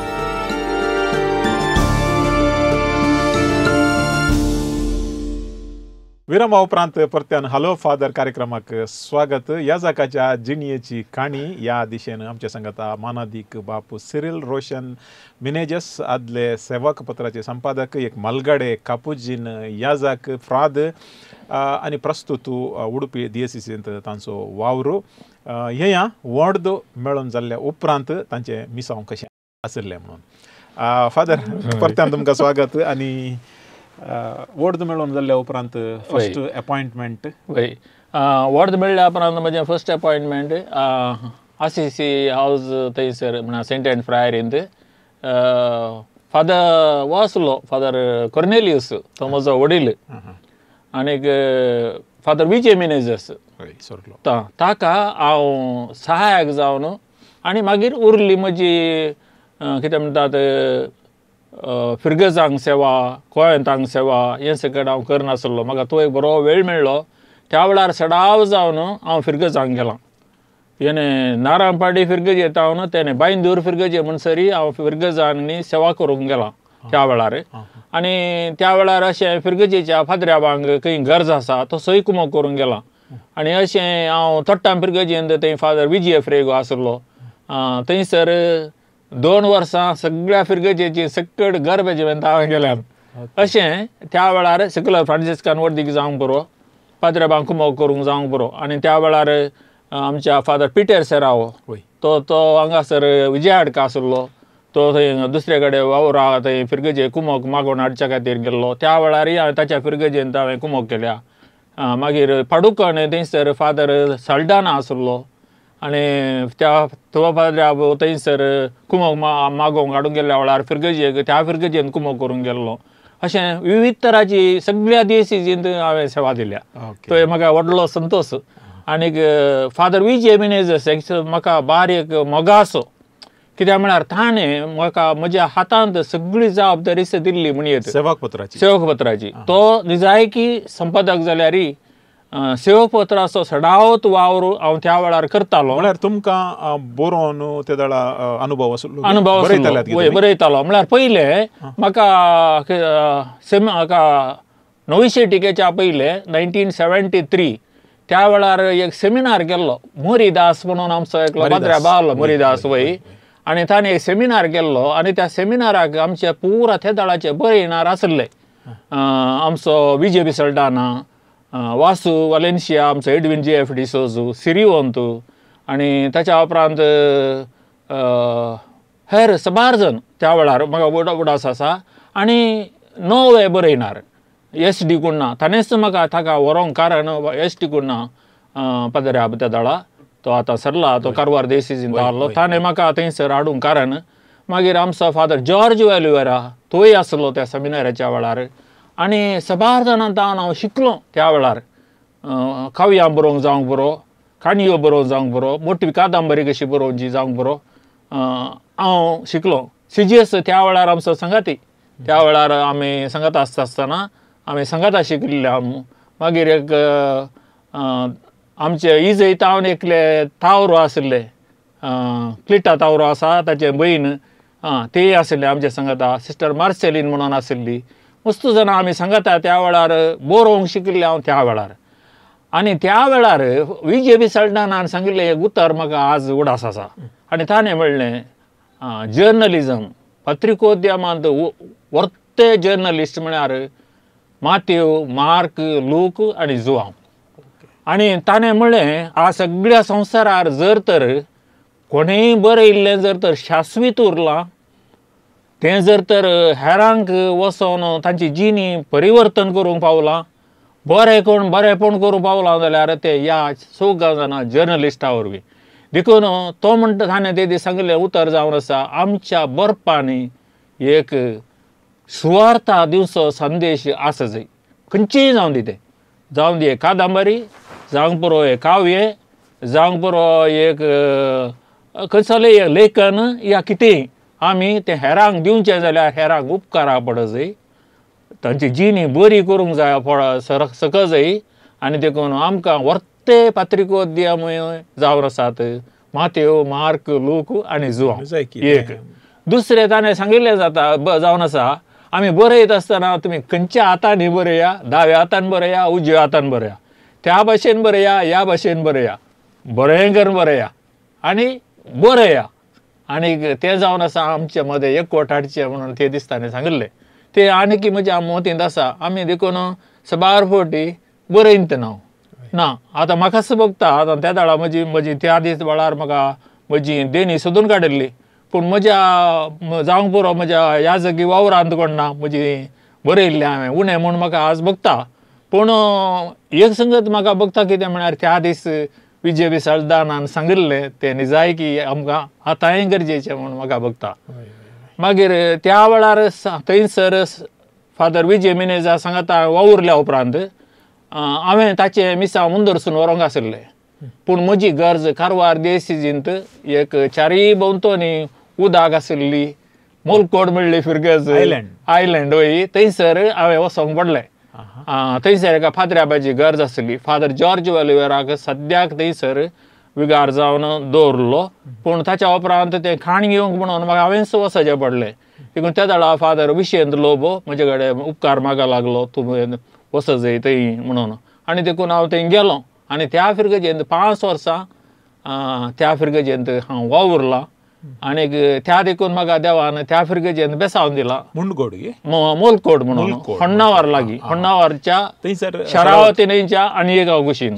विरामा उपरांत परत्यान हॅलो फादर कार्यक्रमाक स्वागत. या जाकाच्या जिणयेची काणी या दिशेनं आमच्या संगत मानादीक बापू सिरिल रोशन मिनेजस आदले सेवक पत्राचे संपादक एक मलगडे कापुजीन याजाक फ्राद आणि प्रस्तुत उडुपी DSCCंत तांचो वावरू हे या व्हड मेळून जाल्ल्या उपरांत तांचे मिसांव कशें आसले म्हणून. फादर परत्यान तुमकां स्वागत. आणि वर्ड मेळून जाल्ल्या उपरांत फर्स्ट अपॉइंटमेंट वर्ड मेळ्ळ्या उपरांत म्हजें फर्स्ट अपॉइंटमेंट ACC हावज थंयसर म्हणल्यार सेंट एंड फ्रायरींत फादर वासलो फादर कोर्नेलियस तो म्हजो वडील आनीक फादर विजय मिनेजस ताका हांव सहाय्यक जावन आनी मागीर उरली म्हजी कितें म्हणटात फिरगजांक सेवा, कोयंतांक सेवा हे सगळें हांव करनासलो. म्हाका तो एक बरो वेळ मेळ्ळो. त्या वेळार सडाव जावन हांव फिरगजांक गेलां. हेणे नारायणपाडी फिरगजे येतावन तेणे बांयदूर फिरगजे म्हणसरी हांव फिरगजांनी सेवा करूंक गेलां त्या वेळार. आनी त्या वेळार अशें फिरगजेच्या फादऱ्याबांक खंय गरज आसा तो सय कुमो करूंक गेलां. आनी अशें हांव थोट्टां फिरगजेंत थंय फादर विजय फ्रेगो आसलो. थंयसर 2 वर्सां सगळ्या फिरगजेची सकट गर्भजेवंत हांवें गेल्यान. अशें त्या वेळार सकल फ्रांसिस्कान वर्दीक जावंक बरो, फादराबांक कुमो करूंक जावंक बरो. आनी त्या वेळार आमच्या फादर पिटर सेरावो तो हांगासर विजयाडका आसलो. तो थंय दुसरे कडेन वावरा थंय फिरगजे कुमोक मागोवन हाडच्या खातीर गेल्लो. त्या वेळारय हांवें ताच्या फिरगजेंत हांवें कुमोक केल्या. मागीर पाडुकण थंयसर फादर साल्डाना आसलो. आनी त्या तो फादरा थंयसर कुमोक मागोवंक हाडूंक गेल्ल्या वेळार फिरगजेक त्या फिरगजेंत कुमोक करूंक गेल्लो. अशें विविध तरांची सगळ्या DSCCंत हांवें सेवा दिल्या. तो म्हाका व्हडलो संतोश. आनीक फादर विजय मिनेजस म्हाका बारीक मोगासो. कित्याक म्हळ्यार ताणें म्हाका म्हज्या हातांत सगळी जबाबदारी दिल्ली म्हणयत सेवक पत्राची. तो निजायकी संपादक जाल्यारय सेवक पत्राचो सडावत वावर हांव त्या वेळार करतालो. म्हळ्यार तुमकां बरोवन ते दळा अनुभव बरयतालो. म्हळ्यार पयलें म्हाका नवीशे टिकेच्या पयलें 1973 त्या वेळार एक सेमिनार केल्लो. मोरीदास म्हणून आमचो एक पाद्र्या बावलो मोरीदास वय. आनी ताणें एक सेमिनार केल्लो. आनी त्या सेमिनाराक आमचे पुरा त्या दळाचे बरयणार आसले. आमचो विजय बिसल्डाना, वासू वालेन्शिया, आमचो एडविन JF डिसोजू, सिरिवंतू आनी ताच्या उपरांत हेर सबार जण त्या वेळार म्हाका उडास आसा. आनी नवे बरयणार SD कुन्ना ताणेंच म्हाका ताका व्हरोंक कारण SD कुन्ना पाद्र्या त्या दळा तो आतां सरला. तो कारवार DSCCंत आहलो. ताणें म्हाका थंयसर हाडूंक कारण. मागीर आमचो फादर जॉर्ज वेलुवेरा तोय आसलो त्या सेमिनाराच्या वेळार. आनी सबार जाणांत हांव शिकलो त्या वेळार. काव्यां बरोवंक जावंक बरो, काणयो बरोवंक जावंक बरो, मोठी कादंबरी कशी बरोवची जावंक बरो हांव शिकलो. CGS त्या वेळार आमचो संगाती. त्या वेळार आमी संगात आसतना आमी संगाता शिकलेले. मागीर एक आमचे इजय तावन एकले तावरो आसले, क्लिटा तावरो आसा ताचे बहीण ते आसले आमचे संगाता. सिस्टर मार्सेलीन म्हणून आसली. मस्त जाणां आमी सांगता त्या वेळार बरोवंक शिकले हांव त्या वेळार. आणि त्या वेळार बीजेपी सरकारान सांगिल्लें एक उतर म्हाका आज उडास आसा आनी ताणें म्हणलें जर्नलिजम पत्रिकोद्यमांत वर्ते जर्नलिस्ट म्हळ्यार माथ्यू मार्क लूक आनी जुआंव आनी ताणें म्हणलें आ सगळ्या संवसारार जर तर कोणेंय बरयल्लें जर तर शास्वीत उरलां तें जर तर हेरांक वचोन तांची जिणी परिवर्तन करूंक पावलां बरेपण करूंक पावलां जाल्यार ते ह्या सगळ्या जाणां जर्नलिस्टा वरवीं देखून तो म्हणटा ताणें ते दीस सांगिल्लें उतर जावन आसा आमच्या बरपांनी एक सुवार्ता दिवचो संदेश आसा जाय खंयचीय जावं दी एक कादंबरी जावंक पुरो एक काव्य जावंक पुरो एक कसलें एक लेखन या कितेंय आमी तें हेरांक दिवचें जाल्यार हेरांक उपकारा पड जाय तांची जिणी बरी करूंक जाय सकल जाय आनी देखून आमकां वर्ते पत्रिकोद्यम जावन आसात माथ्यू मार्क लूक आनी जुआंव एक दुसरें ताणें सांगिल्लें जावन आसा आमी बरयत आसतना तुमी खंयच्या हातांनी बरया दाव्या हातान बरया उजव्या हातान बरया त्या भाशेन बरया ह्या भाशेन बरया बरें करून बरया आनी बरया आनीक तें जावन आसा आमचे मदें एकवट हाडचें म्हणून ते दीस ताणें सांगिल्लें ते आनीक म्हज्या मतींत आसा आमी देखून सबार फावटी बरयत ना आतां म्हाकाच भोगता आतां त्या दाडा म्हजी त्या दीस वेळार म्हाका म्हजी देणी सोदून काडिल्ली पूण म्हज्या जावंक पुरो म्हज्या ह्या जागी वावरांत कोण ना म्हजी बरयल्लें हांवें उणें म्हूण म्हाका आज भोगता पूण एक संगत म्हाका भोगता कितें म्हळ्यार त्या दीस बीजेपी सरदारान सांगिल्लें तें जाय की आमकां आतांय गरजेचें म्हूण म्हाका भोगता मागीर त्या वेळार थंयसर फादर विजय मिनेजा सांगता वावुरल्या उपरांत हांवें ताचें मिसांव मुंदरसून व्हरोंक आसलें पूण म्हजी गरज कारवार देसीजींत एक चारीय भोंवतणी उदक आशिल्ली मोलकोड म्हणली फिरगज आयलँड वय थंयसर हांवें वचोंक पडलें थंयसर एका फातऱ्याबाची गरज आसली फादर जॉर्ज ऑलिव्हराक सद्याक थंयसर विगार जावन दवरलो पूण ताच्या उपरांत तें खाण घेवंक म्हणून म्हाका हांवेंच वचचें पडलें देखून त्या दाडा फादर विशेंद्र लोबो म्हजे कडेन उपकार मागूंक लागलो तुमी वच जाय थंय म्हणून आनी देखून हांव थंय गेलो आनी त्या फिरगजेंत 5 वर्सां त्या फिरगजेंत हांव वावुरलां आनीक त्या देखून म्हाका देवान त्या फिरगजेंत बेसावन दिला मुंडकोड मोलकोड म्हणून होण्णावर लागीं होण्णावरच्या शरावती न्हंयच्या आनी एक कुशीन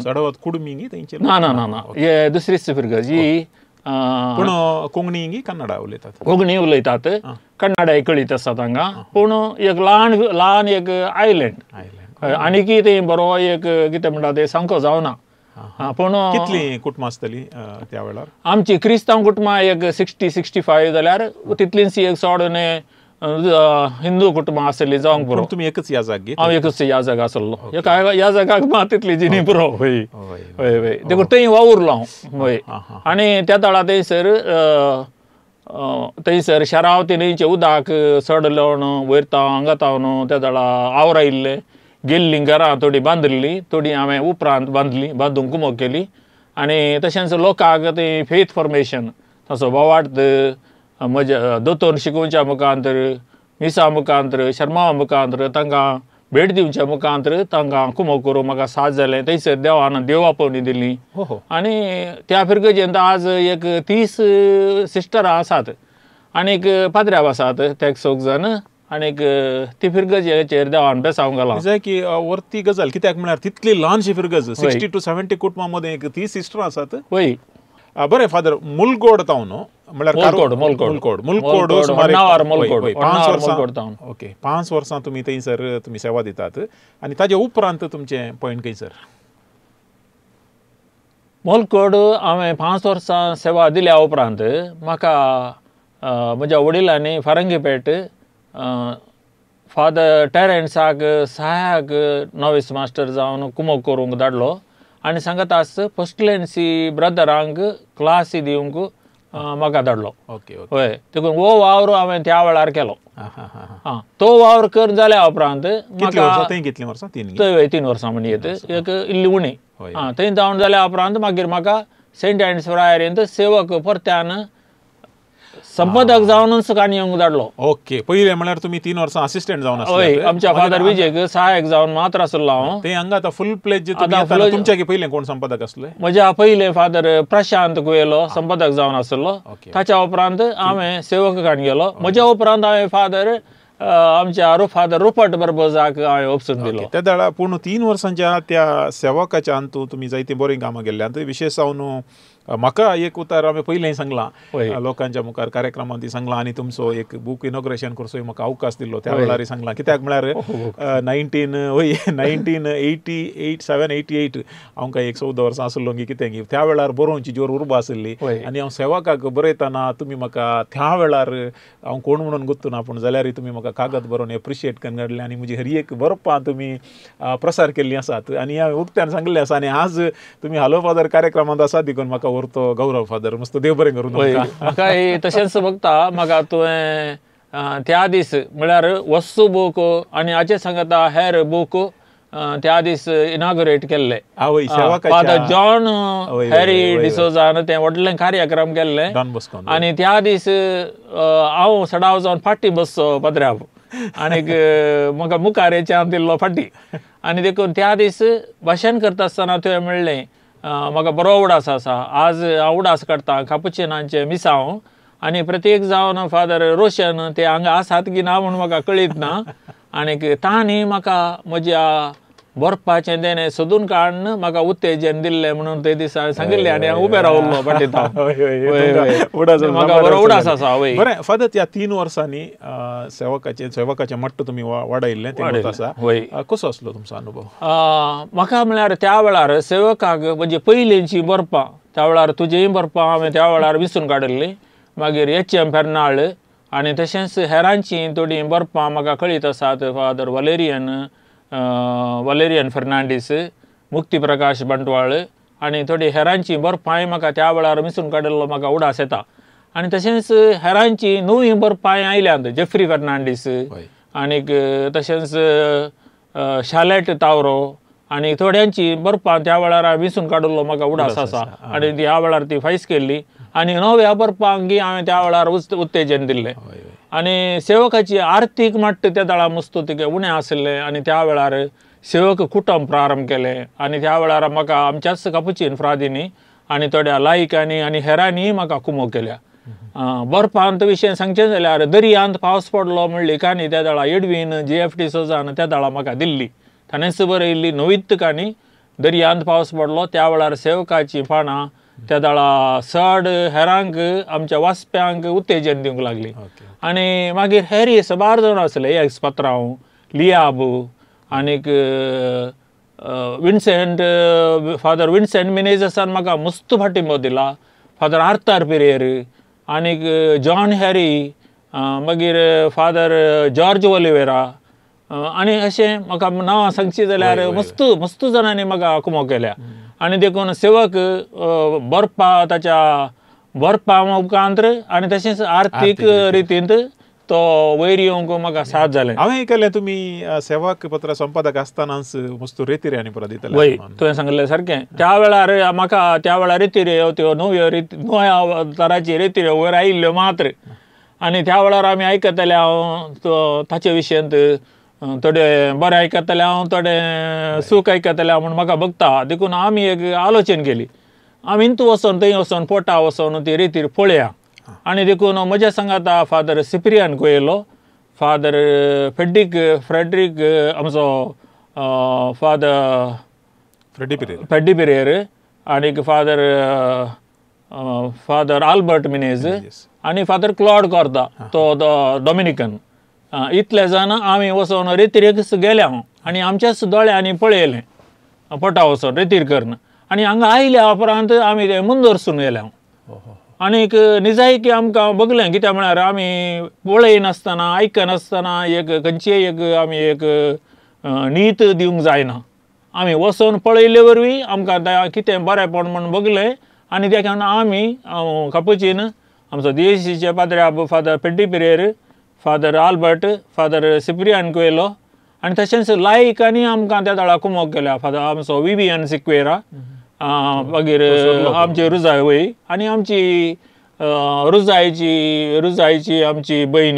ना ना ना ना हे दुसरीच फिरगज ही पूण कोंकणी कन्नडा उलयतात कोंकणी उलयतात कन्नडाय कळीत आसा तांकां पूण एक ल्हान एक आयलँड आनीक थंय बरो एक कितें म्हणटा तें सांगो जावना पूण कितली कुटुंबां आसतली त्या वेळार आमची क्रिस्तांव कुटुंबां एक 60-65 जाल्यार तितलींच एक सोडून हिंदू कुटुंबां आसली जावंक पुरो तुमी एकच ह्या जागी हांव एकच ह्या जागा आसलो ह्या जागाक मात तितली जिणी पुरो हय हय हय देखून थंय वावुरलो हांव हय आनी त्या दाडा थंयसर शरावती न्हंयचें उदक चड लावन वयर हांगातावन त्या दाडा आवरां आयिल्लें गेल्लीं घरां थोडी बांदल्लीं थोडी हांवें उपरांत बांदूंक कुमक केली आनी तशेंच लोकांक तें फेथ फॉर्मेशन ताचो बोवार्थ म्हज्या दोतोर शिकोवच्या मुखांतर मिसा मुखांतर शर्मा मुखांतर तांकां भेट दिवच्या मुखांतर तांकां कुमक करूंक म्हाका साथ जालें थंयसर देवान देव आपोवणी दिली आनी त्या फिरगजेंत आज एक 30 सिस्टरां आसात आनीक पाद्र्याव आसात ते 6 जाण आनीक ती फिरगजेचेर देवान बेसावंक घाला जाय की वरती गजाल कित्याक म्हळ्यार तितली ल्हानशी फिरगज 60 to 70 कुटुंबां मदें एक 30 सिस्टरां आसात वय बरें फादर मुलगोड तावन म्हळ्यार मुलकोड ओके 5 वर्सां तुमी थंयसर तुमी सेवा दितात आनी ताजे उपरांत तुमचें पॉयंट खंयसर मोलकोड हांवें 5 वर्सां सेवा दिल्या उपरांत म्हाका म्हज्या वडिलांनी फारंगीपेट फादर टेरेंसाक सहाय्यक नॉविस मास्टर जावन कुमक करूंक धाडलो आनी सांगत आस फस्टलेन्सी ब्रदरांक क्लासी दिवंक म्हाका धाडलो ओके हय देखून वो वावर हांवें त्या वेळार केलो तो वावर कर जाल्या उपरांत म्हाका कितलीं वर्सां 3 वर्सां म्हण येत एक इल्ली उणी थंय जावन जाल्या उपरांत मागीर म्हाका सेंट एंड्स फ्रायरींत सेवक परत्यान संपादक जावनच काणी येवंक धाडलो. ओके, पहिले म्हळ्यार तुम्ही 3 वर्सां असिस्टंट जावन हय, आमच्या फादर विजयक सहाय्यक जावन मात्र आसलो हांव. ते हांगा आतां फुल प्लेज तुमच्या पहिले कोण संपादक आसले? म्हज्या पयले फादर प्रशांत कुयेलो संपादक जावन आसलो. ताच्या उपरांत हांवें सेवकान गेलो. म्हज्या उपरांत हांवें फादर आमच्या फादर रुपर्ट बर्बोजाक हांवें ऑप्शन दिलो. त्या दाळा पूण 3 वर्सांच्या त्या सेवकाच्या अंतू तुम्ही जायती बरी कामां केल्ली. आनी विशेश जावन म्हाका एक उतार हांवें पयलें सांगलां लोकांच्या मुखार कार्यक्रमांत ती सांगलां आनी तुमचो एक बुक इनॉग्रेशन करचो म्हाका अवकाश दिल्लो त्या वेळार सांगलां. कित्याक म्हळ्यार 1987-88 हांव काय एक 14 वर्सां आसलो की कितें गी त्या वेळार बरोवची जोर उर्बा आसली आनी हांव सेवकाक बरयतना तुमी म्हाका त्या वेळार हांव कोण म्हणून गुर्तुना पूण जाल्यार तुमी म्हाका कागद बरोवन एप्रिशिएट करून काडलें आनी म्हजी हर एक बरोवपां तुमी प्रसार केल्लीं आसात आनी हांवें उक्त्यान सांगलें आसा. आनी आज तुमी हालो फादर कार्यक्रमांत आसा देखून म्हाका व्हरतो गौरव फादर. मस्त देव बरें करूं. म्हाका तशेंच बघता म्हाका तुवें त्या दीस म्हळ्यार वस्तू बूक आनी हाचे सांगता हेर बूक त्या दीस इनॉग्रेट केल्ले. फादर जॉन हॅरी डिसोजान तें व्हडलें कार्यक्रम केल्लें आनी त्या दीस हांव सडाव जावन फाटी बसचो पत्र्याक आनीक म्हाका मुखारेच्यान दिल्लो फाटी आनी देखून त्या दीस भाशण करता आसतना तुवें म्हणलें म्हाका बरो उडास आसा. आज हांव उडास काडटां कापुचिनांचे मिसांव आनी प्रत्येक जावन फादर रोशन ते हांगा आसात की ना म्हूण म्हाका कळीत ना. आनीक तांणी म्हाका म्हज्या बरपाचें देणें सोदून काडून म्हाका उत्तेजन दिल्लें म्हणून ते दिसा हांवें सांगिल्लें आनी हांव उबें रावल्लो फाटींत. म्हाका बरो उडास आसा. बरें फादर, त्या 3 वर्सांनी सेवकाचें मट्ट तुमी वाडयल्लें तें आसा. कसो आसलो तुमचो अनुभव? म्हाका म्हळ्यार त्या वेळार सेवकाक म्हणजे पयलींची बरपां त्या वेळार तुजेय बरपां हांवें त्या वेळार विसरून काडिल्लीं. मागीर एच.एम. फेर्नाल्ड आनी तशेंच हेरांची थोडीं बरपां म्हाका कळीत आसात. फादर वलेरियन फर्नांडीस, मुक्ती प्रकाश बंटवाळ आनी थोडी हेरांची बरपांय म्हाका त्या वेळार विसरून काडिल्लो म्हाका उडास येता. आनी तशेंच हेरांची नवी बरपांय आयल्यांत. जेफ्री फर्नांडीस आनीक तशेंच शालेट तावरो आनी थोड्यांची बरपां त्या वेळार हांवें विसरून काडिल्लो म्हाका उडास आसा आनी ह्या वेळार ती फायस केल्ली आनी नव्या बरपांकी हांवें त्या वेळार उत्तेजन दिल्लें. आनी सेवकाची आर्थीक मट्ट त्या दाळा मस्त तिके उणें आसलें आनी त्या वेळार सेवक कुटुंब प्रारंभ केलें आनी त्या वेळार म्हाका आमच्याच कापुचीन फ्रादींनी आनी थोड्या लायकांनी आनी हेरांनी म्हाका कुमो केल्या. बरपांत विशय सांगचें जाल्यार दर्यांत पावस पडलो म्हणली काणी त्या दाळा एडवीन JF डिसोजान त्या दाळा म्हाका दिल्ली. ताणेंच बरयल्ली नवीत काणी दर्यांत पावस पडलो. त्या वेळार सेवकाची पानां त्या दाळा चड हेरांक आमच्या वाचप्यांक उत्तेजन दिवंक लागली. आनी मागीर हेर सबार जाण आसले. एक्स पत्रांव, लियाब आनीक विन्सेंट फादर विन्सेंट मिनेजासान म्हाका मस्त फाटिंबो दिला. फादर आर्थर पिरेर आनीक जॉन हॅरी मागीर फादर जॉर्ज ओलिवेरा आनी अशें म्हाका नांवां सांगचीं जाल्यार मस्त जाणांनी म्हाका कुमो केल्या. आनी देखून सेवक बरपा ताच्या बरपा उपरांत आनी तशेंच आर्थीक रितींत तो वयर येवंक म्हाका साथ जालें. हांवें केलें तुमी सेवक पत्र संपादक आसतनाच मस्त रेतिऱ्यांनी परत दितले. वय तुवें सांगलें सारकें. त्या वेळार म्हाका त्या वेळार रेतिऱ्यो त्यो नव्या तराची रेतिऱ्यो वयर आयिल्ल्यो मात्र आनी त्या वेळार आमी आयकताले हांव ताचे विशयांत थोडे बरें आयकताले हांव थोडे सूख आयकताले म्हूण म्हाका बगता. देखून आमी एक आलोचन केली. आमी इंतू वचोन थंय वचोन पोटा वचोन ती रेतीर पळया आनी देखून म्हज्या सांगाता father Cyprian Coelho, father Frederick आमचो फादर फ्रेडी पिरेर आनीक फादर आल्बर्ट मिनेज आनी फादर क्लॉड कॉर्दा तो डॉमिनिकन. इतले जाण आमी वचोन रेतीरेक गेल्या आनी आमच्याच दोळ्यांनी पळयलें पोटा वचोन रेतीर करून आनी हांगा आयल्या उपरांत आमी ते मुंदरसून गेल्या. आनीक निजायकी आमकां बगलें कित्याक म्हळ्यार आमी पळयनासतना आयकनासतना एक खंयचीय आमी एक नीत दिवंक जायना. आमी वचोन पळयले वरवीं आमकां कितें बरेंपण म्हूण बगलें आनी त्या कारणान आमी कापुचीन आमचो DSCचे पाद्र्या father Paddy Pereira, father Albert, father Cyprian Coelho आनी तशेंच लायकांनी आमकां त्या दाळा कुमोग केल्या. फादर आमचो विवियन सिक्वेरा मागीर आमचे रुजाय वय आनी आमची रुजायची आमची बहीण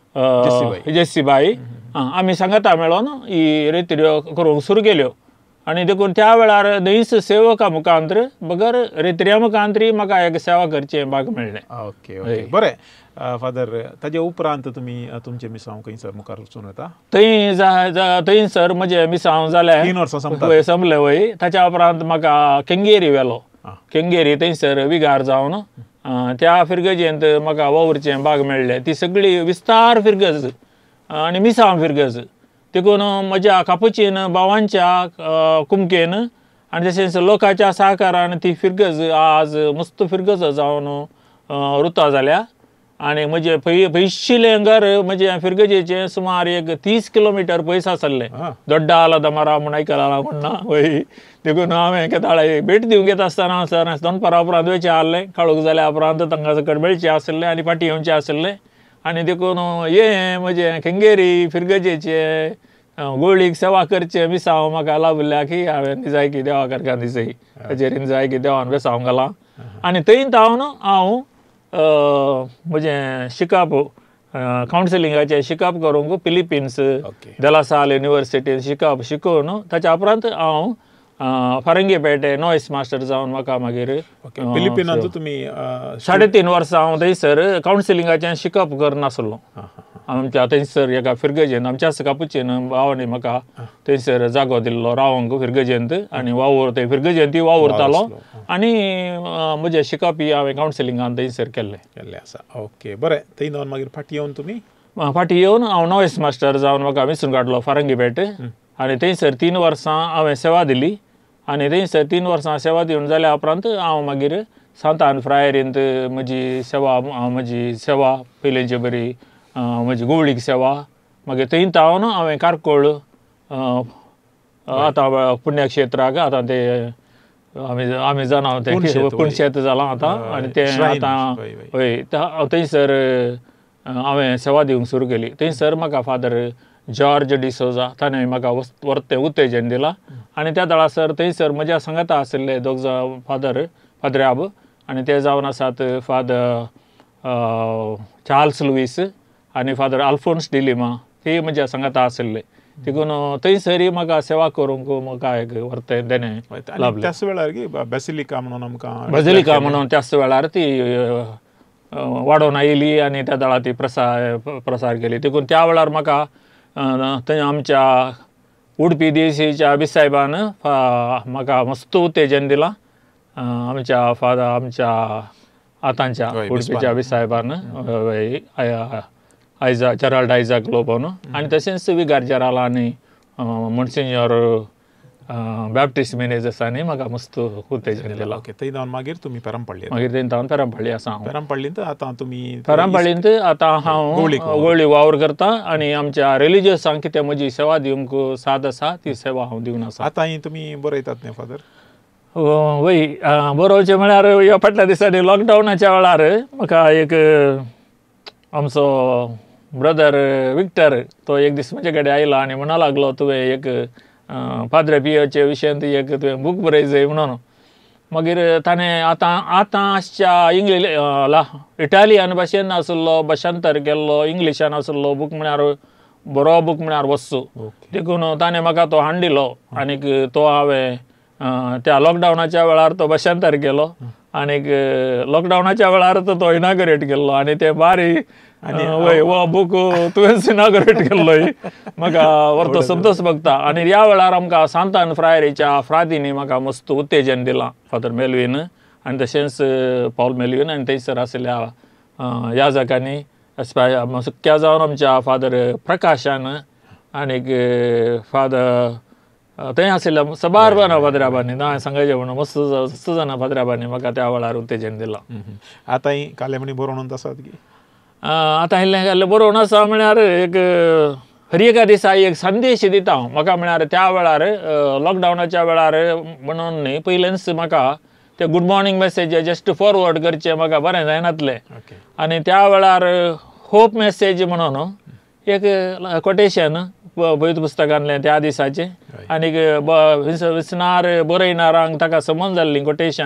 जेसीबाई आमी सांगता मेळोन ही रेत्र्यो करूंक सुरू केल्यो आनी देखून त्या वेळार दैस सेवका मुखांतर बगर रेत्र्या मुखांतरी म्हाका एक सेवा करचें भाग मेळ्ळें. ओके ओके बरें फादर ताजे उपरांत तुमी तुमचे मिसांव खंयसर मुखार वचून वता? थंयसर म्हजे मिसांव जाले 3 वर्सां संपले वय. ताच्या उपरांत म्हाका केंगेरी व्हेलो. केंगेरी थंयसर विगार जावन त्या फिरगजेंत म्हाका वावरचें भाग मेळ्ळें. ती सगळी विस्तार फिरगज आनी मिसांव फिरगज देखून म्हज्या कापुचीन भावांच्या कुमकेन आनी तशेंच लोकांच्या सहकारान ती फिरगज आज मस्त फिरगज जावन रुता जाल्या. आनी म्हजे पयशिल्लें घर म्हजे फिरगजेचें सुमार एक 30 किलोमीटर पयस आसलें. दोड्डा आला मारा म्हूण आयकलां लागून ना वय. देखून हांवें केदाळे भेट दिवंक येता आसतना सर दनपारा उपरांत वयचें आहलें. काळोख जाल्या उपरांत तांकां सकट मेळचें आसलें आनी फाटीं येवचें आसलें. आनी देखून हें म्हजें केंगेरी फिरगजेचें गोळीक सेवा करचें मिसांव म्हाका लाभल्या की हांवें निजायकी देवा कारकान दिसय ताचेर निजायकी देवान बेसांव घालां. आनी थंय तावन हांव म्हजें शिकप कावन्सिलिंगाचें शिकप करूंक फिलिपिन्स देलासाल युनिवर्सिटीन शिकून ताच्या उपरांत हांव फारंगीपेटे नॉयस मास्टर जावन म्हाका मागीर फिलिपिनांचो तुमी 3.5 वर्सां हांव थंयसर कावन्सिलिंगाचें शिकप करनासलो. आमच्या थंयसर एका फिरगजेंत आमच्याच कापुचीन भावांनी म्हाका थंयसर जागो दिल्लो रावंक फिरगजेंत आनी ते फिरगजेंत वावुरतालो आनी म्हजें शिकप हांवें कावन्सिलिंगान थंयसर केल्लें आसा. ओके बरें. थंय नोन मागीर फाटीं येवन तुमी फाटीं येवन हांव नॉयस मास्टर जावन म्हाका वेंचून काडलो फारंगीपेट आनी थंयसर 3 वर्सां हांवें सेवा दिली. आनी थंयसर 3 वर्सां सेवा दिवन जाल्या उपरांत हांव मागीर सांतान फ्रायरींत म्हजी सेवा पयलींची बरी म्हजी गोवळीक सेवा मागीर थंय तावन हांवें कारकोळ आतां पुण्यक्षेत्राक आतां ते आमी जाणा तें पुणशेत जालां आतां आनी तें आतां हय थंयसर हांवें सेवा दिवंक सुरू केली. थंयसर म्हाका फादर जॉर्ज डिसोजा ताणें म्हाका वर्तें उत्तेजन दिलां आनी त्या दळासर थंयसर म्हज्या सांगाता आशिल्ले दोग जाण फादराब आनी ते जावन आसात फादर चार्ल्स लुईस आनी फादर आल्फोन्स डिलिमा ते म्हज्या सांगाता आशिल्ले. देखून थंयसरी म्हाका सेवा करूंक म्हाका एक वर्तें देणें लाभलें. त्याच वेळार बेसिलिका म्हणून आमकां बेसिलिका म्हणून त्याच वेळार ती वाडोवन आयली आनी त्या दळा ती प्रसार केली. देखून त्या वेळार म्हाका थंय आमच्या उडपी देशीच्या बिसायबान म्हाका मस्त उत्तेजन दिलां. आमच्या आतांच्या उडपीच्या बिसायबान जेराल्ड आयजाक लोबोन आनी तशेंच विगार जेराल आनी मोन्सिन्योर बॅप्टिस्ट मेनेजसांनी म्हाका मस्त उत्तेजन दिलां. थंय जावन मागीर तुमी पेरांपळ्ळी मागीर थंय जावन पेरांपळ्ळी आसा हांव. पेरांपळ्ळींत आतां तुमी पेरांपळ्ळींत आतां हांव गोळी वावर करतां आनी आमच्या रिलिजियसांक कितें म्हजी सेवा दिवंक साद आसा ती सेवा हांव दिवन आसा. आतां तुमी बरयतात न्ही फादर? वय बरोवचें म्हळ्यार ह्या फाटल्या दिसांनी लॉकडावनाच्या वेळार म्हाका एक आमचो ब्रदर विक्टर तो एक दीस म्हजे कडेन आयलो आनी म्हणूंक लागलो तुवें एक पाद्रे पियोचे विशयांत एक तुवें बूक बरयचय म्हणून. मागीर ताणें आतांच्या इटालियन भाशेन आशिल्लो भाशांतर केल्लो इंग्लिशान आशिल्लो बूक म्हळ्यार बरो बूक म्हळ्यार वस्तू. देखून ताणें म्हाका तो हाडिल्लो आनीक तो हांवें त्या लॉकडावनाच्या वेळार तो भाशांतर केलो आनीक लॉकडावनाच्या वेळार तो इनॉग्रेट केल्लो आनी ते बारी वय वो बूक तुवेंच इनॉग्रेट केल्लोय म्हाका व्हरतो समजोच बघता. आनी ह्या वेळार आमकां सांतान फ्रायरीच्या फ्रादींनी म्हाका मस्त उत्तेजन दिलां फादर मेल्वीन आनी तशेंच पॉल मेल्वीन आनी थंयसर आशिल्ल्या याजकांनी मुख्या जावन आमच्या फादर प्रकाशान आनीक फादर थंय आशिल्ल्या सबार फादराबांनी हांवें सांगचें म्हणून मस्त जाणां फादराबांनी म्हाका त्या वेळार उत्तेजन दिलां. आतां काले म्हणी बरोवन आसात की आतां इल्लें बरोवन आसा म्हळ्यार एक हर एका दिसा एक संदेश दिता हांव. म्हाका म्हळ्यार त्या वेळार लॉकडावनाच्या वेळार म्हणून न्ही पयलेंच म्हाका ते good morning message just forward करचें म्हाका बरें जायनातलें आनी त्या वेळार होप मेसेज म्हणून एक कोटेशन भैत पुस्तकांतलें त्या दिसाचें आनीक विसनार बरयणारांक ताका समज जाल्लीं कोटेशन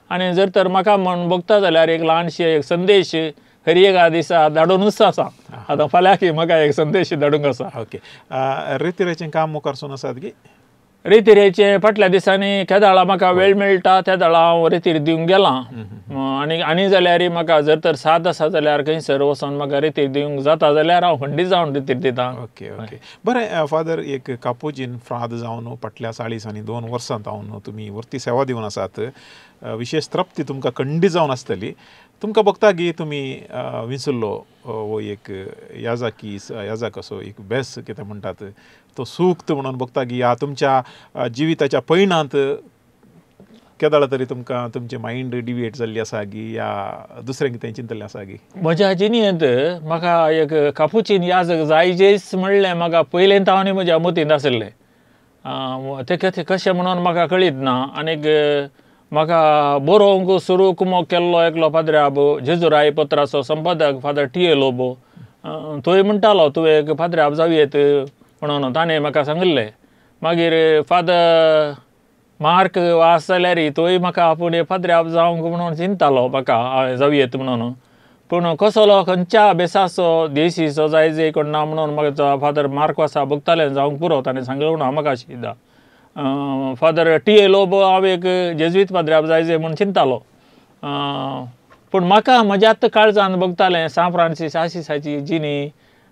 आनी जर तर म्हाका म्हण बघता जाल्यार एक ल्हानशे एक संदेश हर एका दिसा धाडूनच आसा आतां फाल्यां म्हाका एक संदेश धाडूंक आसा ओके रितीरेचें काम मुखारसून आसात की रेतीरेचे फाटल्या दिसांनी केदाळा म्हाका वेळ मेळटा त्या दाळा हांव रेतीर दिवंक गेलां आनी जाल्यार म्हाका जर तर साथ आसा जाल्यार खंयसर वचोन म्हाका रेतीर दिवंक जाता जाल्यार हांव खंडीत जावन रेतीर दितां ओके ओके बरें फादर एक कापोजीन फ्राद जावन फाटल्या 40 आनी 2 वर्सां जावन तुमी वर्ती सेवा दिवन आसात विशेष तृप्ती तुमकां खंडीत जावन आसतली तुमकां बघता की तुमी विसरलो वो एक याजाक असो एक बेस कितें म्हणटात तो सूक्त म्हणून बघता की ह्या तुमच्या जिविताच्या पैणांत केदाळ तरी तुमकां तुमचें मायंड डिविएट जाल्ली आसा की या दुसरें कितें चिंतल्लें आसा की म्हज्या जिणेंत म्हाका एक कापुचीन याजक जायजेच म्हणलें म्हाका पयलें तावनी म्हज्या मतींत आसलें तें कशें म्हणून म्हाका कळीत ना आनीक म्हाका बरोवंक सुरू कुमक केल्लो एकलो फादराब जेजुराय पत्राचो संपादक फादर टी.ए. लोबो तोय म्हणटालो तुवें एक फादराब जावयेत म्हणून ताणें म्हाका सांगलें मागीर फादर मार्क वास जाल्यार तोय म्हाका आपूण फादराब जावंक म्हणून चिंतालो म्हाका जावयेत म्हणून पूण कसलो खंयच्या बेसाचो देशीचो जायजे कोण ना म्हणून म्हाका फादर मार्क वासा बघतालें जावंक पुरो ताणें सांगलें ना म्हाका शिदा फादर टी.ए. लोबो हांव एक जेजुईत फादराब जायजे म्हूण चिंतालो पूण म्हाका म्हज्याच काळजान बघतालें सान फ्रांसीस आसिसाची जिणी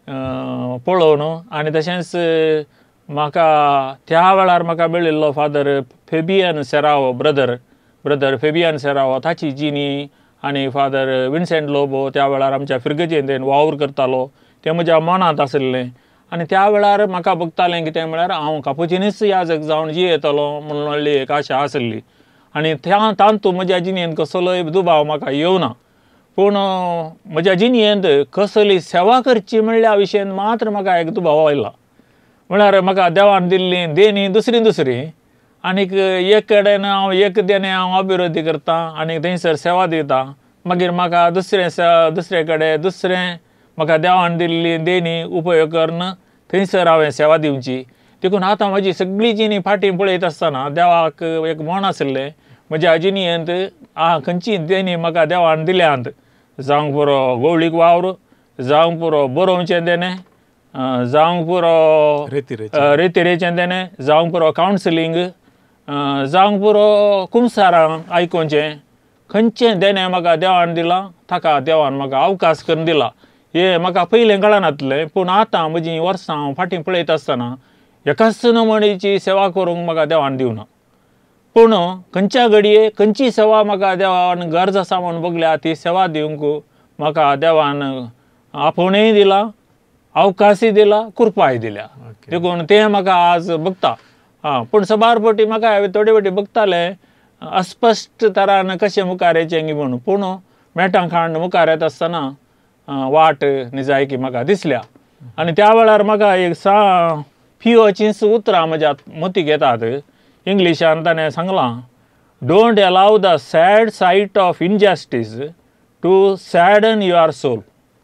पळोवन आनी तशेंच म्हाका त्या वेळार म्हाका मेळिल्लो father Fabian Serrao brother Fabian Serrao ताची जिणी आनी फादर विन्सेंट लोबो त्या वेळार आमच्या फिरगजेंत वावर करतालो तें म्हज्या मनांत आसलें आनी त्या वेळार म्हाका बघतालें कितें म्हळ्यार हांव कापुचीनच याजक जावन जियेतलो म्हणून व्हडली एक आशा आसली आनी तांतू म्हज्या जिणेंत कसलोय दुबाव म्हाका येवना पूण म्हज्या जिणेंत कसली सेवा करची म्हणल्या विशयान मात्र म्हाका एक दुबाव आयला म्हळ्यार म्हाका देवान दिल्ली देणी दुसरी आनीक एक कडेन हांव एक देणे हांव अभिवृद्धी करतां आनी थंयसर सेवा दितां मागीर म्हाका दुसरे कडेन दुसरें म्हाका देवान दिल्ली देणी उपयोग करून थंयसर हांवें सेवा दिवची देखून आतां म्हजी सगळी जिणी फाटीं पळयत आसतना देवाक एक म्हण आसलें म्हज्या जिणेंत खंयची देणी म्हाका देवान दिल्यांत जावंक पुरो गवळीक वावर जावंक पुरो बरोवचें देणें जावंक पुरो रेतीरेचें देणें जावंक पुरो कावन्सिलींग जावंक पुरो कुमसारां आयकोवचें खंयचें देणें म्हाका देवान दिलां ताका देवान म्हाका अवकाश करून दिला हें म्हाका पयलें कळनासलें पूण आतां म्हजीं वर्सां हांव फाटीं पळयत आसतना एकाच नमणेची सेवा करूंक म्हाका देवान दिवना पूण खंयच्या घडये खंयची सेवा म्हाका देवान गरज आसा म्हणून बगल्या ती सेवा दिवंक म्हाका देवान आपुणूय दिला अवकाशय दिला कृपाय दिल्या देखून तें म्हाका आज बगता पूण सबारपटी म्हाका हांवें थोडे फावटी बगतालें अस्पश्ट तरान कशें मुखार येचें म्हणून पूण मेटां खांड मुखार येता आसतना वाट निजायकी म्हाका दिसल्या आनी त्या वेळार म्हाका एक फिओचींच उतरां म्हज्या मतीक येतात इंग्लिशान ताणें सांगलां don't allow the sad sight of injustice to sadden your soul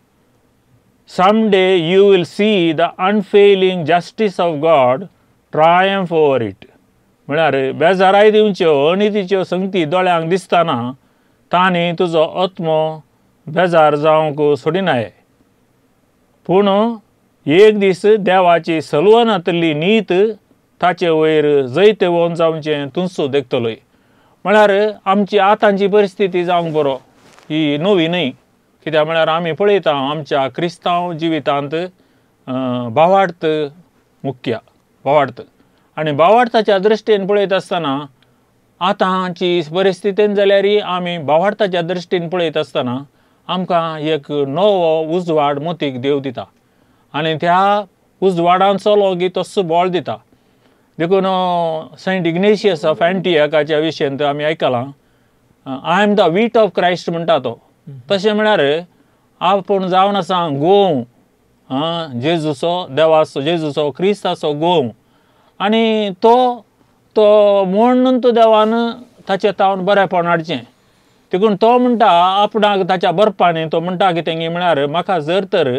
some day you will see the unfailing justice of God triumph over it म्हळ्यार बेजाराय दिवच्यो अनितीच्यो संगती दोळ्यांक दिसतना तांणी तुजो आत्मो बेजार जावंक सोडिनाये पूण एक दीस देवाची सलवनातली नीत ताचे वयर जैत वोन जावचें तुमचो देखतलोय म्हळ्यार आमची आतांची परिस्थिती जावंक बरो ही नवी न्हय कित्याक म्हळ्यार आमी पळयता आमच्या क्रिस्तांव जिवितांत भावार्थ मुख्य भावार्थ आनी भावार्थाच्या दृश्टीन पळयत आसतना आतांची परिस्थितीन जाल्यार आमी भावार्थाच्या दृश्टीन पळयत आसतना आमकां एक नवो उजवाड मतीक देव दिता आनी त्या उजवाडान चलो की तस्सो बोळ दिता देखून सेंट इग्नेशियस ऑफ एंटियोकाच्या विशयांत आमी आयकलां I am the wheat of Christ म्हणटा तो तशें म्हळ्यार आपूण जावन आसा गोव जेजूचो देवाचो जेजूचो क्रिस्ताचो गोव आनी तो म्हणून तो देवान ताचें तावन बरेंपण हाडचें देखून तो म्हणटा आपणाक ताच्या बरपांनी तो म्हणटा कितें म्हळ्यार म्हाका जर तर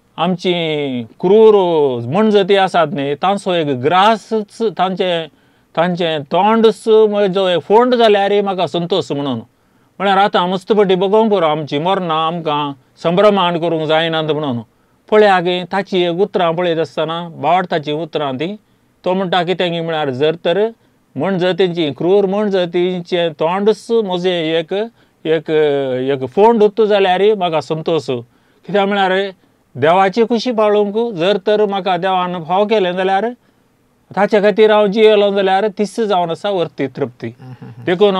आमची क्रूर म्हणजती आसात न्ही तांचो एक ग्रासच तांचें तोंडच जो फोंड जाल्यार म्हाका संतोश म्हणून. म्हळ्यार आतां मस्तपटी बघूंक पुरो आमची मरणां आमकां संभ्रमाण करूंक जायनात म्हणून. पळया गे ताची एक उतरां पळयत आसतना बावडताची उतरां ती. तो म्हणटा कितें की म्हळ्यार जर तर म्हण जातीची क्रूर म्हण जातीचें तोंडच म्हजें एक एक एक फोंड उत्त जाल्यार म्हाका संतोश. कित्याक म्हळ्यार देवाची खुशी पाळूंक जर तर म्हाका देवान फाव केलें जाल्यार ताचे खातीर हांव जियेलो जाल्यार तिस जावन आसा वर्ती तृप्ती. देखून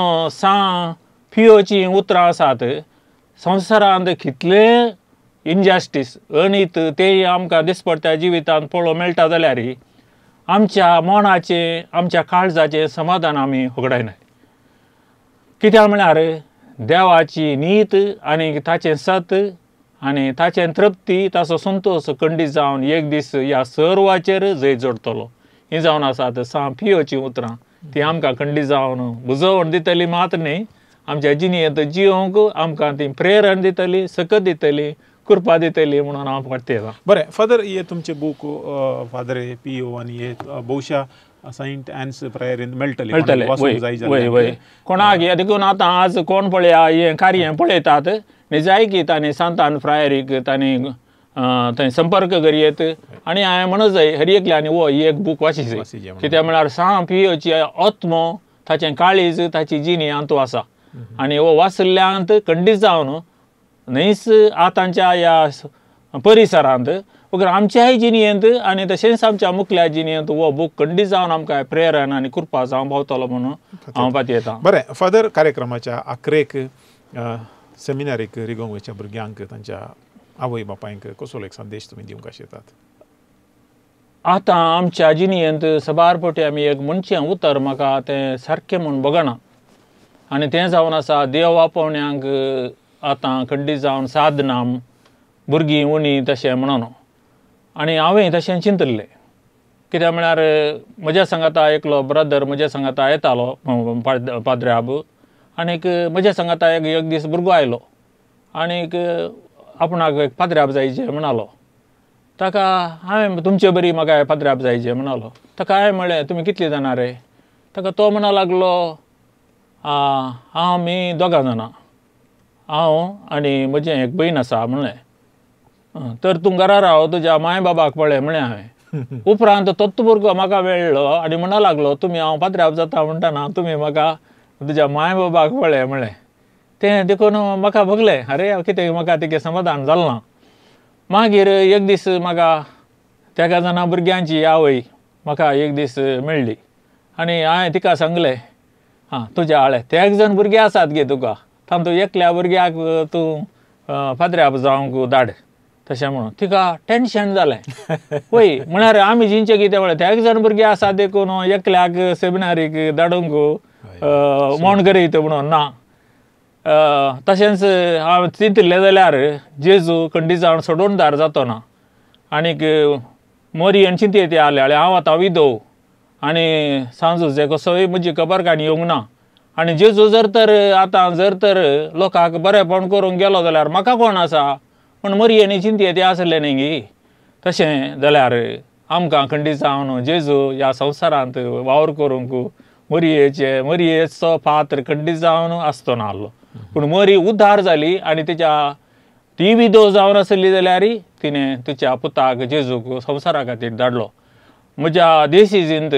फियोची उतरां आसात. संवसारांत कितले इनजस्टीस अनीत ते आमकां दिसपट्ट्या जिवितांत पळोवंक मेळटा जाल्यार आमच्या मनाचें आमच्या काळजाचें समाधान आमी होगडायनाय. कित्याक म्हळ्यार देवाची नीत आनी ताचें सत आनी ताचें तृप्ती ताचो संतोश खंडीत जावन एक दीस ह्या सर्वाचेर जैत जोडटलो. ही जावन आसात फियोची उतरां. ती आमकां खंडीत जावन बुजवण दितली मात न्ही, आमच्या जिणेंत जियोंक आमकां ती प्रेरण दितली, सकत दितली, कृपा दितली म्हणून हांव वाटते. बरें फादर, हे तुमचे बूक फादर पियो आनी हे भोवशा सेंट एन्स प्रायरींत मेळटले वय कोणाक हे देखून आतां आज कोण पळया हें कार्य पळयतात निजायकीत आनी सांतान फ्रायरीक तांणी थंय संपर्क करयेत आनी हांवें म्हणत जाय हर एकल्यानी हो ही एक बूक वाची. कित्याक म्हळ्यार पियोची आत्मो ताचें काळीज ताची जिणी हातू आसा आनी हो वाचल्यांत खंडीत जावन न्हयच आतांच्या ह्या परिसरांत आमच्याय जिणयेंत आनी तशेंच आमच्या मुखल्या जिणयेंत हो बूक खंडीत जावन आमकां प्रेरण आनी कृपा जावं भोंवतलो म्हणून हांव पातयेतां. बरें फादर, कार्यक्रमाच्या आखरेक सेमिनारीक रिगोंक वयच्या भुरग्यांक तांच्या आवय बापायंक कसलो एक संदेश तुमी दिवंक आशेतात? आतां आमच्या जिणयेंत सबार फावटी आमी एक मनशें उतर म्हाका तें सारकें म्हूण बगना आनी तें जावन आसा देव वापवण्यांक आतां खंडीत जावन साधना भुरगीं उणी तशें म्हणून. आनी हांवें तशें चिंतल्लें. कित्याक म्हळ्यार म्हज्या सांगाता एकलो ब्रदर म्हज्या सांगाता येतालो पाद्र्याब आनीक म्हज्या सांगाता एक दीस भुरगो आयलो आनीक आपणाक एक पाद्र्याब जायचें म्हणलो. ताका हांवें तुमचे बरी म्हाका पाद्र्याब जायचें म्हणलो. ताका हांवें म्हणलें तुमी कितलीं जाणां रे? ताका तो म्हणूंक लागलो आमी दोगां जाणां, हांव आनी म्हजें एक भयण आसा म्हणलें. तर तूं घरा राव, तुज्या माय बाबाक पळय म्हणलें हांवें. उपरांत तोच भुरगो म्हाका मेळ्ळो आनी म्हणूंक लागलो तुमी हांव पाद्र्याब जाता म्हणटाना तुमी म्हाका तुज्या माय बाबाक पळय म्हणलें. तें देखून म्हाका बगलें अरे कितें म्हाका तेगे समाधान जालें ना. मागीर एक दीस म्हाका तेका जाणा भुरग्यांची आवय म्हाका एक दीस मेळ्ळी आनी हांवें तिका सांगलें तुज्या आळे ते एक जण भुरगे आसात गे तुका, तातूंत एकल्या भुरग्याक तूं पाद्र्याब जावंक धाड तशें म्हणून. तिका टेन्शन जालें. वय म्हळ्यार आमी जिंचे कितें म्हळ्यार ते एक जण भुरगे आसा देखून एकल्याक सेमिनारीक धाडूंक मोण करीत म्हणून ना. तशेंच हांव चिंतलें जाल्यार जेजू खंडीत जावन सोडून धार जातो ना आनीक मोरयेन चिंतयेत आले हांव आतां विधव आनी सांजूचे कसोय म्हजी खबरकाणी येवंक ना आनी जेजू जर तर आतां जर तर लोकांक बरेंपण करूंक गेलो जाल्यार म्हाका कोण आसा पूण मोरयेनी चिंतयेत आसलें न्ही गी. तशें जाल्यार आमकां खंडीत जावन जेजू ह्या संवसारांत वावर करूंक मोरयेचो पात्र खंडीत जावन आसतो ना आसलो. पूण मोरी उद्धार जाली आनी ती विधव जावन आसली जाल्यार तिणें तिच्या पुताक जेजूक संवसारा खातीर धाडलो. म्हज्या देसीजींत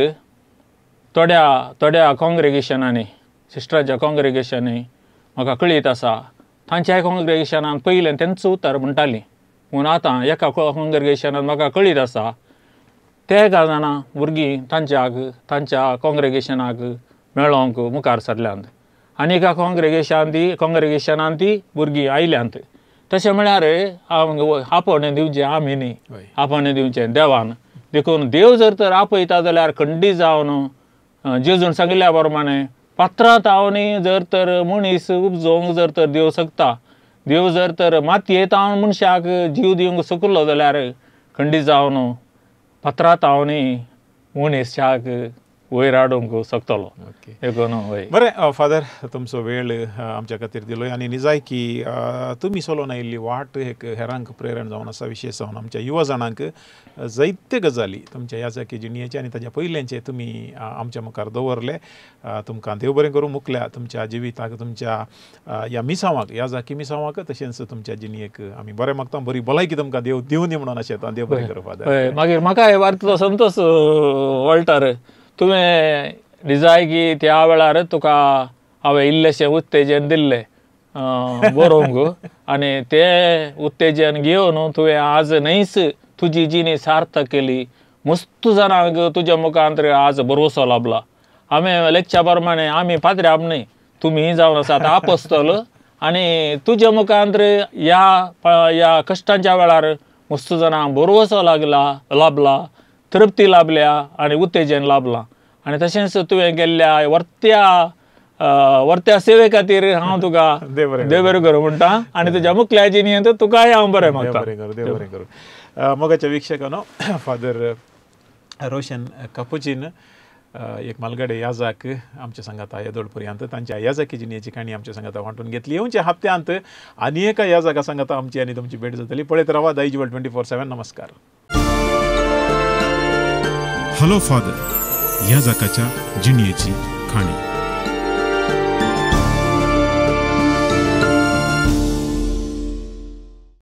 थोड्या कॉंग्रेगेशनांनी सिस्टरांच्या कॉंग्रेगेशनी म्हाका कळीत आसा तांच्याय कॉंग्रेगेशनान पयलें तेंच उतर म्हणटालीं पूण आतां एका कॉंग्रेगेशनान म्हाका कळीत आसा ते जाणां भुरगीं तांच्या कॉंग्रेगेशनाक मेळोंक मुखार सरल्यांत आनी एका कॉंग्रेगेशनान ती भुरगीं आयल्यांत. तशें म्हळ्यार आपणें दिवचें आमी न्ही, आपणें दिवचें देवान. देखून देव जर तर आपयता जाल्यार खंडीत जावन जेजून सांगिल्ल्या प्रमाणे पात्रांत हांव जर तर मनीस उपजोवंक जर तर देव शकता, देव जर तर मातयेंत हांव मनशाक जीव दिवंक शकलो जाल्यार खंडीत जावन पात्रांत हांव मनशाक वयर हाडूंक शकतलो ओके देखून हय बरें फादर तुमचो वेळ आमच्या खातीर दिलोय आनी निजाय की तुमी चलोवन आयिल्ली वाट एक हेरांक प्रेरण जावन आसा विशेश जावन आमच्या युवा जाणांक जायत्यो गजाली तुमच्या याजाकी जिणयेचे आनी ताच्या पयलेंचे तुमी आमच्या मुखार दवरले तुमकां देव बरें करूं मुखल्या तुमच्या जिविताक तुमच्या ह्या मिसावांक याजाकी मिसावांक तशेंच तुमच्या जिणयेक आमी बरें मागता बरी भलायकी तुमकां देव दिवं दी म्हणून अशें देव बरें करूं फादर हय मागीर म्हाका हे वार्तेचो संतोश वॉल्टर तुवें दिसाय की त्या वेळार तुका हांवें इल्लेशें उत्तेजन दिल्लें बरोवंक आनी तें उत्तेजन घेवन तुवें आज न्हयच तुजी जिणी सार्थक केली मस्त जाणांक तुज्या मुखांतर आज भरवंसो लाभला हांवें लेक्च्या प्रमाणे आमी पाद्रे न्हय तुमी जावन आसात आपोस्तल आनी तुज्या मुखांतर ह्या कश्टांच्या वेळार मस्त जाणांक भरवंसो लाभला तृप्ती लाभल्या आनी उत्तेजन लाभलां आनी तशेंच तुवें केल्ल्या वर्त्या सेवे खातीर हांव तुका देव बरें करूं म्हणटा आनी तुज्या मुखल्या जिणयेंत तुकाय हांव बरें मागता देव बरें करूं मोगाच्या विक्षकानो फादर रोशन कापुचीन एक मालगडे याजाक आमच्या संगाता येदोळ पर्यंत तांच्या याजाकी जिणयेची काणी आमच्या संगाता वांटून घेतली येवच्या हप्त्यांत आनी एका याजाका संगाता आमची आनी तुमची भेट जातली पळयत रावा दाई ज्युवल 24/7 नमस्कार हॅलो फादर ह्या जाकाच्या जिणयेची खाणी